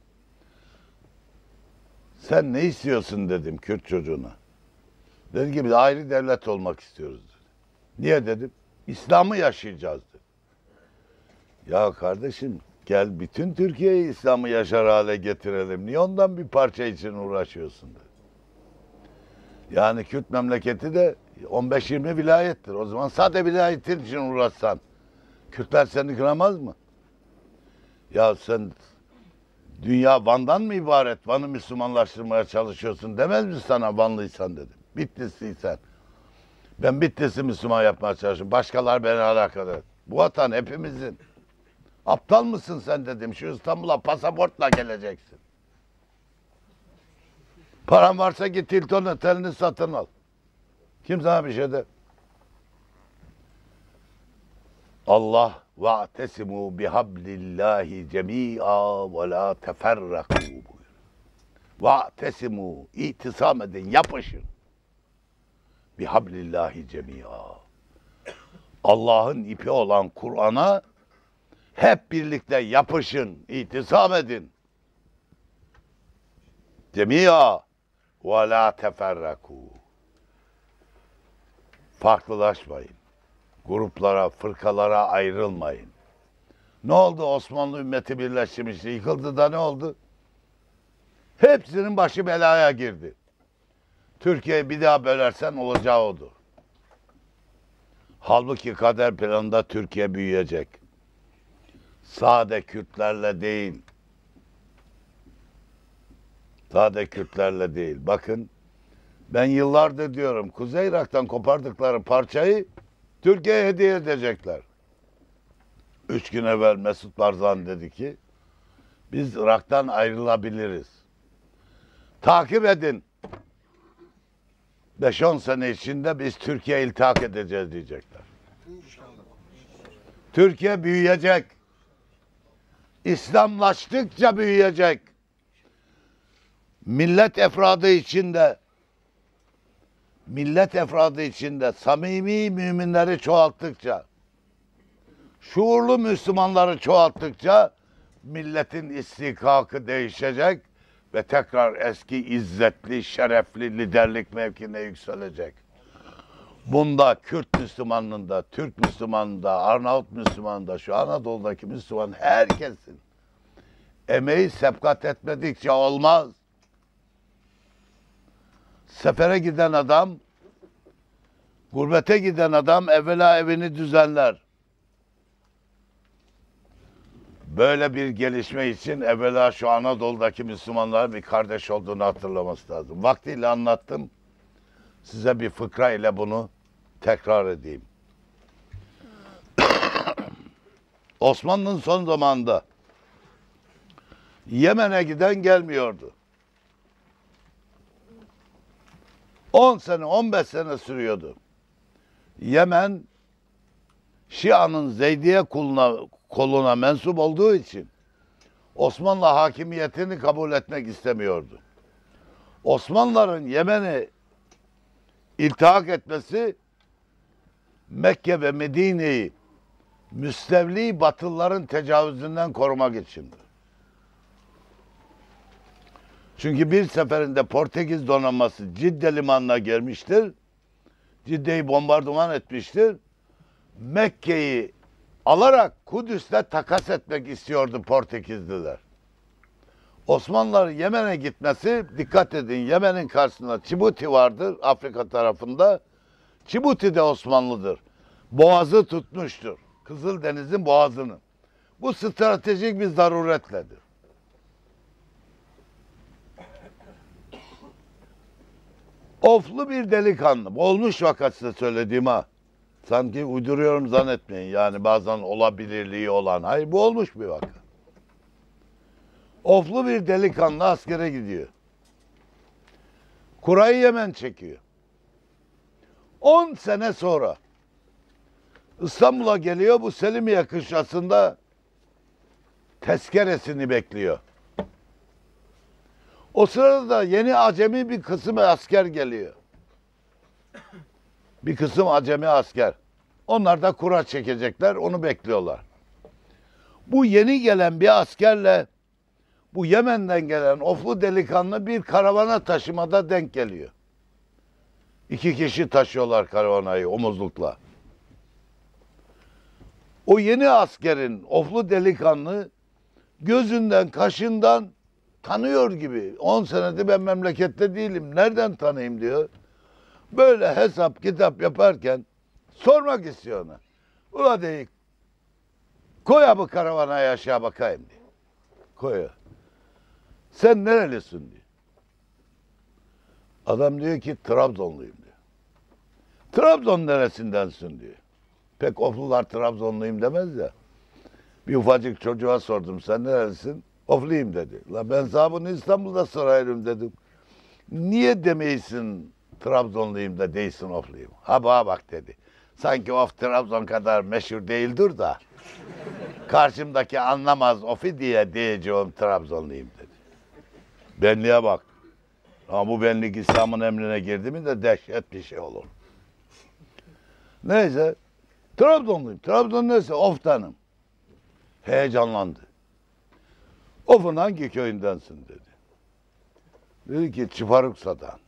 Sen ne istiyorsun dedim Kürt çocuğuna. Dedi ki biz ayrı devlet olmak istiyoruz dedi. Niye dedim? İslam'ı yaşayacağız dedi. Ya kardeşim gel bütün Türkiye'yi İslam'ı yaşar hale getirelim. Niye ondan bir parça için uğraşıyorsun dedi. Yani Kürt memleketi de on beş yirmi vilayettir. O zaman sadece vilayetin için uğraşsan Kürtler seni kıramaz mı? Ya sen dünya Van'dan mı ibaret? Van'ı Müslümanlaştırmaya çalışıyorsun demez mi sana Vanlıysan dedim. Bitlisliysen. Ben Bitlis'i Müslüman yapmaya çalışıyorum. Başkalar beni alakadar. Bu vatan hepimizin. Aptal mısın sen dedim. Şu İstanbul'a pasaportla geleceksin. Paran varsa git Hilton Otel'ini satın al. Kim sana bir şey der? Allah ve'tesimu bihablillahi cemi'a ve la teferraku buyuruyor. Ve'tesimu, itisam edin, yapışın. Bihablillahi cemi'a. Allah'ın ipi olan Kur'an'a hep birlikte yapışın, itisam edin. Cemi'a ve la teferraku. Farklılaşmayın. Gruplara, fırkalara ayrılmayın. Ne oldu? Osmanlı ümmeti birleşmişti. Yıkıldı da ne oldu? Hepsinin başı belaya girdi. Türkiye'yi bir daha bölersen olacağı odur. Halbuki kader planında Türkiye büyüyecek. Sade Kürtlerle değil. Sade Kürtlerle değil. Bakın ben yıllardır diyorum Kuzey Irak'tan kopardıkları parçayı Türkiye'ye hediye edecekler. Üç gün evvel Mesut Barzani dedi ki biz Irak'tan ayrılabiliriz. Takip edin. beş on sene içinde biz Türkiye'ye iltihak edeceğiz diyecekler. Türkiye büyüyecek. İslamlaştıkça büyüyecek. Millet efradı içinde millet efradı içinde samimi müminleri çoğalttıkça, şuurlu Müslümanları çoğalttıkça milletin istihkakı değişecek ve tekrar eski izzetli, şerefli liderlik mevkine yükselecek. Bunda Kürt Müslümanlığında, Türk Müslümanlığında, Arnavut Müslümanlığında, şu Anadolu'daki Müslüman herkesin emeği sebkat etmedikçe olmaz. Sefere giden adam, gurbete giden adam evvela evini düzenler. Böyle bir gelişme için evvela şu Anadolu'daki Müslümanların bir kardeş olduğunu hatırlaması lazım. Vaktiyle anlattım. Size bir fıkra ile bunu tekrar edeyim. Osmanlı'nın son zamanında Yemen'e giden gelmiyordu. on sene, on beş sene sürüyordu. Yemen, Şia'nın Zeydiye koluna, koluna mensup olduğu için Osmanlı hakimiyetini kabul etmek istemiyordu. Osmanlıların Yemen'i iltihak etmesi Mekke ve Medine'yi müstevli Batılıların tecavüzünden korumak içindir. Çünkü bir seferinde Portekiz donanması Cidde limanına gelmiştir. Cidde'yi bombardıman etmiştir. Mekke'yi alarak Kudüs'le takas etmek istiyordu Portekizliler. Osmanlıların Yemen'e gitmesi, dikkat edin, Yemen'in karşısında Cibuti vardır Afrika tarafında. Cibuti de Osmanlıdır. Boğazı tutmuştur. Kızıldeniz'in boğazını. Bu stratejik bir zaruretledir. Oflu bir delikanlı. Olmuş vakası söylediğim ha. Sanki uyduruyorum zannetmeyin. Yani bazen olabilirliği olan. Hayır, bu olmuş bir vaka. Oflu bir delikanlı askere gidiyor. Kurayı Yemen çekiyor. On sene sonra İstanbul'a geliyor, bu Selimiye kışlasında tezkeresini bekliyor. O sırada da yeni acemi bir kısım asker geliyor. Bir kısım acemi asker. Onlar da kura çekecekler, onu bekliyorlar. Bu yeni gelen bir askerle bu Yemen'den gelen oflu delikanlı bir karavana taşımada denk geliyor. İki kişi taşıyorlar karavanayı omuzlukla. O yeni askerin oflu delikanlı gözünden, kaşından tanıyor gibi. On senedir ben memlekette değilim. Nereden tanıyayım diyor. Böyle hesap kitap yaparken sormak istiyor ona. Ula deyik, koy abi karavanayı aşağı bakayım diyor. Koyuyor. Sen nerelisin diyor. Adam diyor ki Trabzonluyum diyor. Trabzon neresindensin diyor. Pek oflular Trabzonluyum demez ya. Bir ufacık çocuğa sordum, sen nerelisin? Ofluyum dedi. La ben sana bunu İstanbul'da sorarım dedim. Niye demeysin Trabzonluyum da değilsin ofluyum? Ha bana bak dedi. Sanki of Trabzon kadar meşhur değildir da karşımdaki anlamaz ofi diye diyeceğim Trabzonluyum dedi. Benliğe bak. Ama bu benlik İslam'ın emrine girdi mi de dehşet bir şey olur. Neyse. Trabzonluyum. Trabzon neyse Of'tanım. Heyecanlandı. Of'un hangi köyündensin dedi. Dedi ki Çıfaruksa'dan.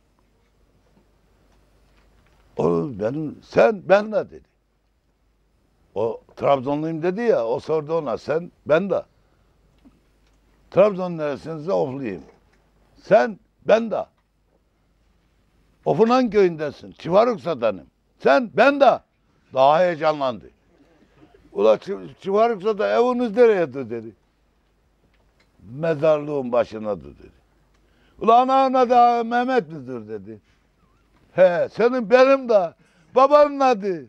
O benim, sen ben de dedi. O Trabzonluyum dedi ya, o sordu ona, sen ben de. Trabzon neresinse Ofluyum. Sen ben de. Of'un hangi köyündensin? Çıfaruksa'danım. Sen ben de. Daha heyecanlandı. Ula Çıfaruksa'da eviniz nereyedir dedi. Mezarlığın başınadır dedi. Ula ana da Mehmet midir dedi. He senin benim de babanın adı.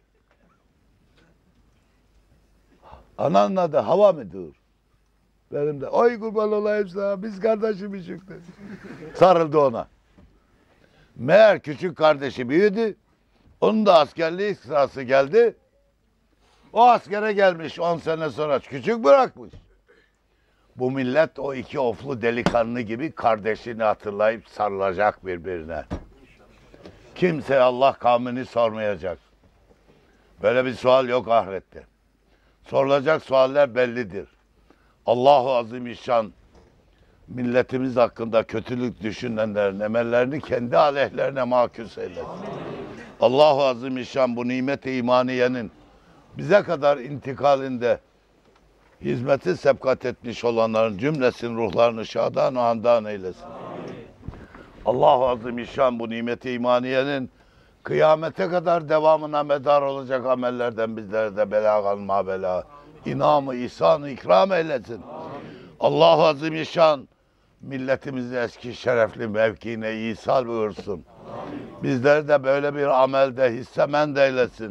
Ananın adı Hava mıdır? Benim de oy kurban olayım sana biz kardeşmişik dedi. Sarıldı ona. Meğer küçük kardeşi büyüdü. Onun da askerliği sırası geldi. O askere gelmiş on sene sonra küçük bırakmış. Bu millet o iki oflu delikanlı gibi kardeşini hatırlayıp sarılacak birbirine. Kimse Allah kavmini sormayacak. Böyle bir sual yok ahirette. Sorulacak sualler bellidir. Allahu Azimüşşan milletimiz hakkında kötülük düşünenlerin emellerini kendi aleyhlerine mahkus eylesin. Allahu Azimüşşan bu nimet-i imaniyenin bize kadar intikalinde hizmeti sebkat etmiş olanların cümlesin ruhlarını şadan ve handan eylesin. Allahu Azimüşşan bu nimet-i imaniyenin kıyamete kadar devamına medar olacak amellerden bizlere de belagan mabela, inamı, ihsanı ikram eylesin. Allahu Azimüşşan milletimizi eski şerefli mevkiine ihsal buyursun. Bizleri de böyle bir amelde hissemend eylesin.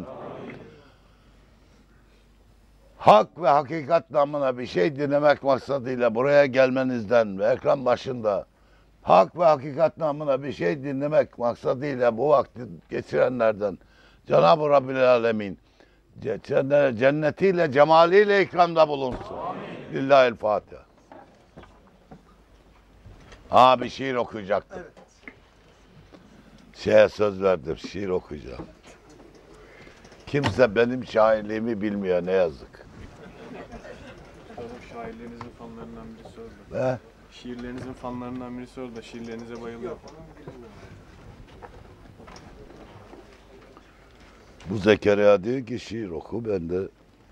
Hak ve hakikat namına bir şey dinlemek maksadıyla buraya gelmenizden ve ekran başında hak ve hakikat namına bir şey dinlemek maksadıyla bu vakti geçirenlerden Cenab-ı Rabbil Alemin cennetiyle, cemaliyle ikramda bulunsun. Lillahil Fatiha. Ha, bir şiir okuyacaktım. Evet. Şeye söz verdim, şiir okuyacağım. Kimse benim şairliğimi bilmiyor, ne yazık. Şairlerinizin fanlarından birisi orada. He? Şiirlerinizin fanlarından birisi orada. Şiirlerinize bayılıyor. Bu Zekeriya diyor ki şiir oku, ben de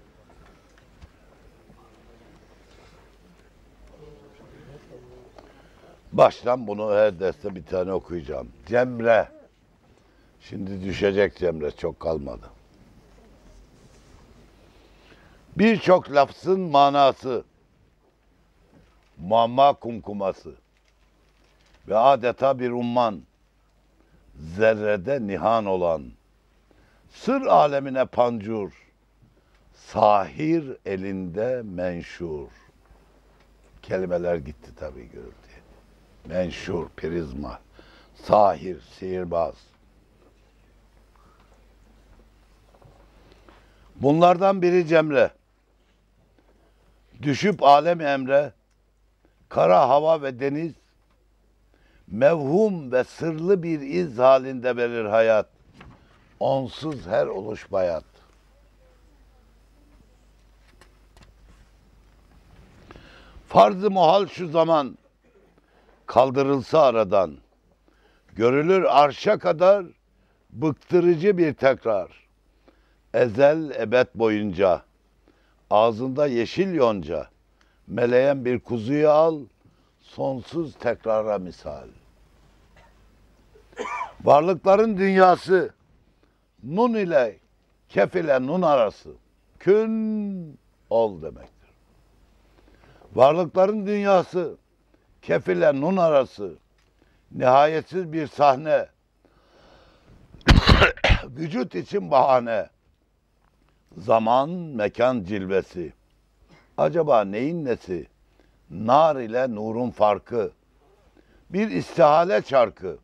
baştan bunu her derste bir tane okuyacağım. Cemre. Şimdi düşecek Cemre, çok kalmadı. Birçok lafzın manası, muamma kumkuması ve adeta bir umman, zerrede nihan olan, sır alemine pancur, sahir elinde menşur. Kelimeler gitti tabii gürültüye. Menşur, prizma, sahir, sihirbaz. Bunlardan biri Cemre. Düşüp alem emre, kara hava ve deniz, mevhum ve sırlı bir iz halinde verir hayat. Onsuz her oluş bayat. Farz-ı muhal şu zaman, kaldırılsa aradan, görülür arşa kadar bıktırıcı bir tekrar. Ezel ebed boyunca, ağzında yeşil yonca, meleyen bir kuzuyu al, sonsuz tekrara misal. Varlıkların dünyası, nun ile kef ile nun arası, kün ol demektir. Varlıkların dünyası, kef ile nun arası, nihayetsiz bir sahne, vücut için bahane, zaman, mekan cilvesi. Acaba neyin nesi? Nar ile nurun farkı. Bir istihale çarkı.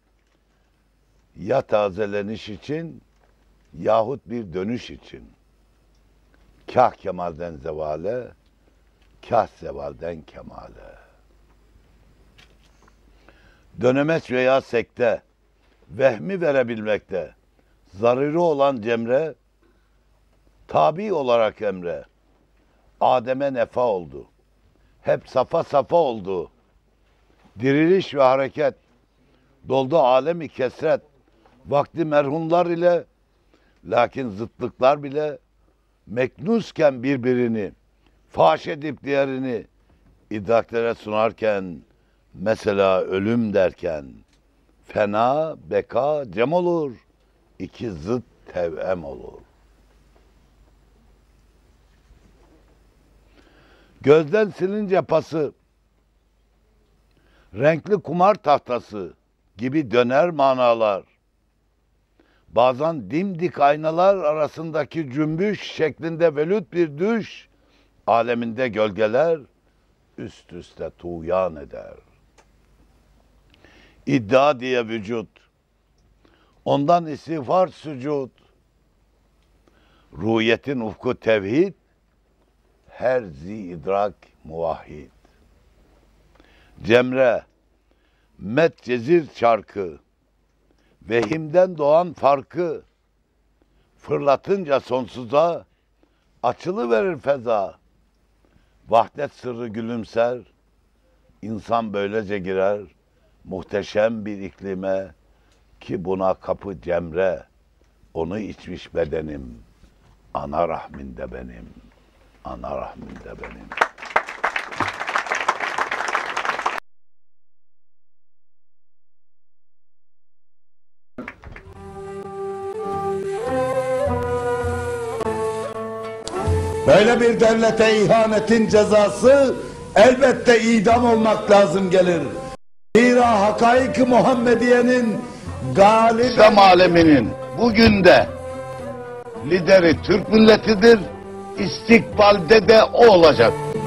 Ya tazeleniş için yahut bir dönüş için. Kah kemalden zevale, kah zevalden kemale. Dönemeç veya sekte, vehmi verebilmekte, zaruri olan Cemre, tabi olarak emre, Adem'e nefa oldu. Hep safa safa oldu. Diriliş ve hareket, doldu alemi kesret, vakti merhumlar ile, lakin zıtlıklar bile, meknusken birbirini, faş edip diğerini, idraklere sunarken, mesela ölüm derken, fena, beka, cem olur, iki zıt tevem olur. Gözden silince pası, renkli kumar tahtası gibi döner manalar. Bazen dimdik aynalar arasındaki cümbüş şeklinde velüt bir düş, aleminde gölgeler üst üste tuğyan eder. İddia diye vücut, ondan istiğfar sücud, ruhiyetin ufku tevhid, her zi idrak muvahhid. Cemre, met cezir çarkı, vehimden doğan farkı, fırlatınca sonsuza, açılıverir feza. Vahdet sırrı gülümser, insan böylece girer, muhteşem bir iklime, ki buna kapı Cemre, onu içmiş bedenim, ana rahminde benim. Ana rahminde benim. Böyle bir devlete ihanetin cezası elbette idam olmak lazım gelir. Zira hakaik-i Muhammediye'nin galip... İslam aleminin bugün de lideri Türk milletidir, istikbalde de o olacak.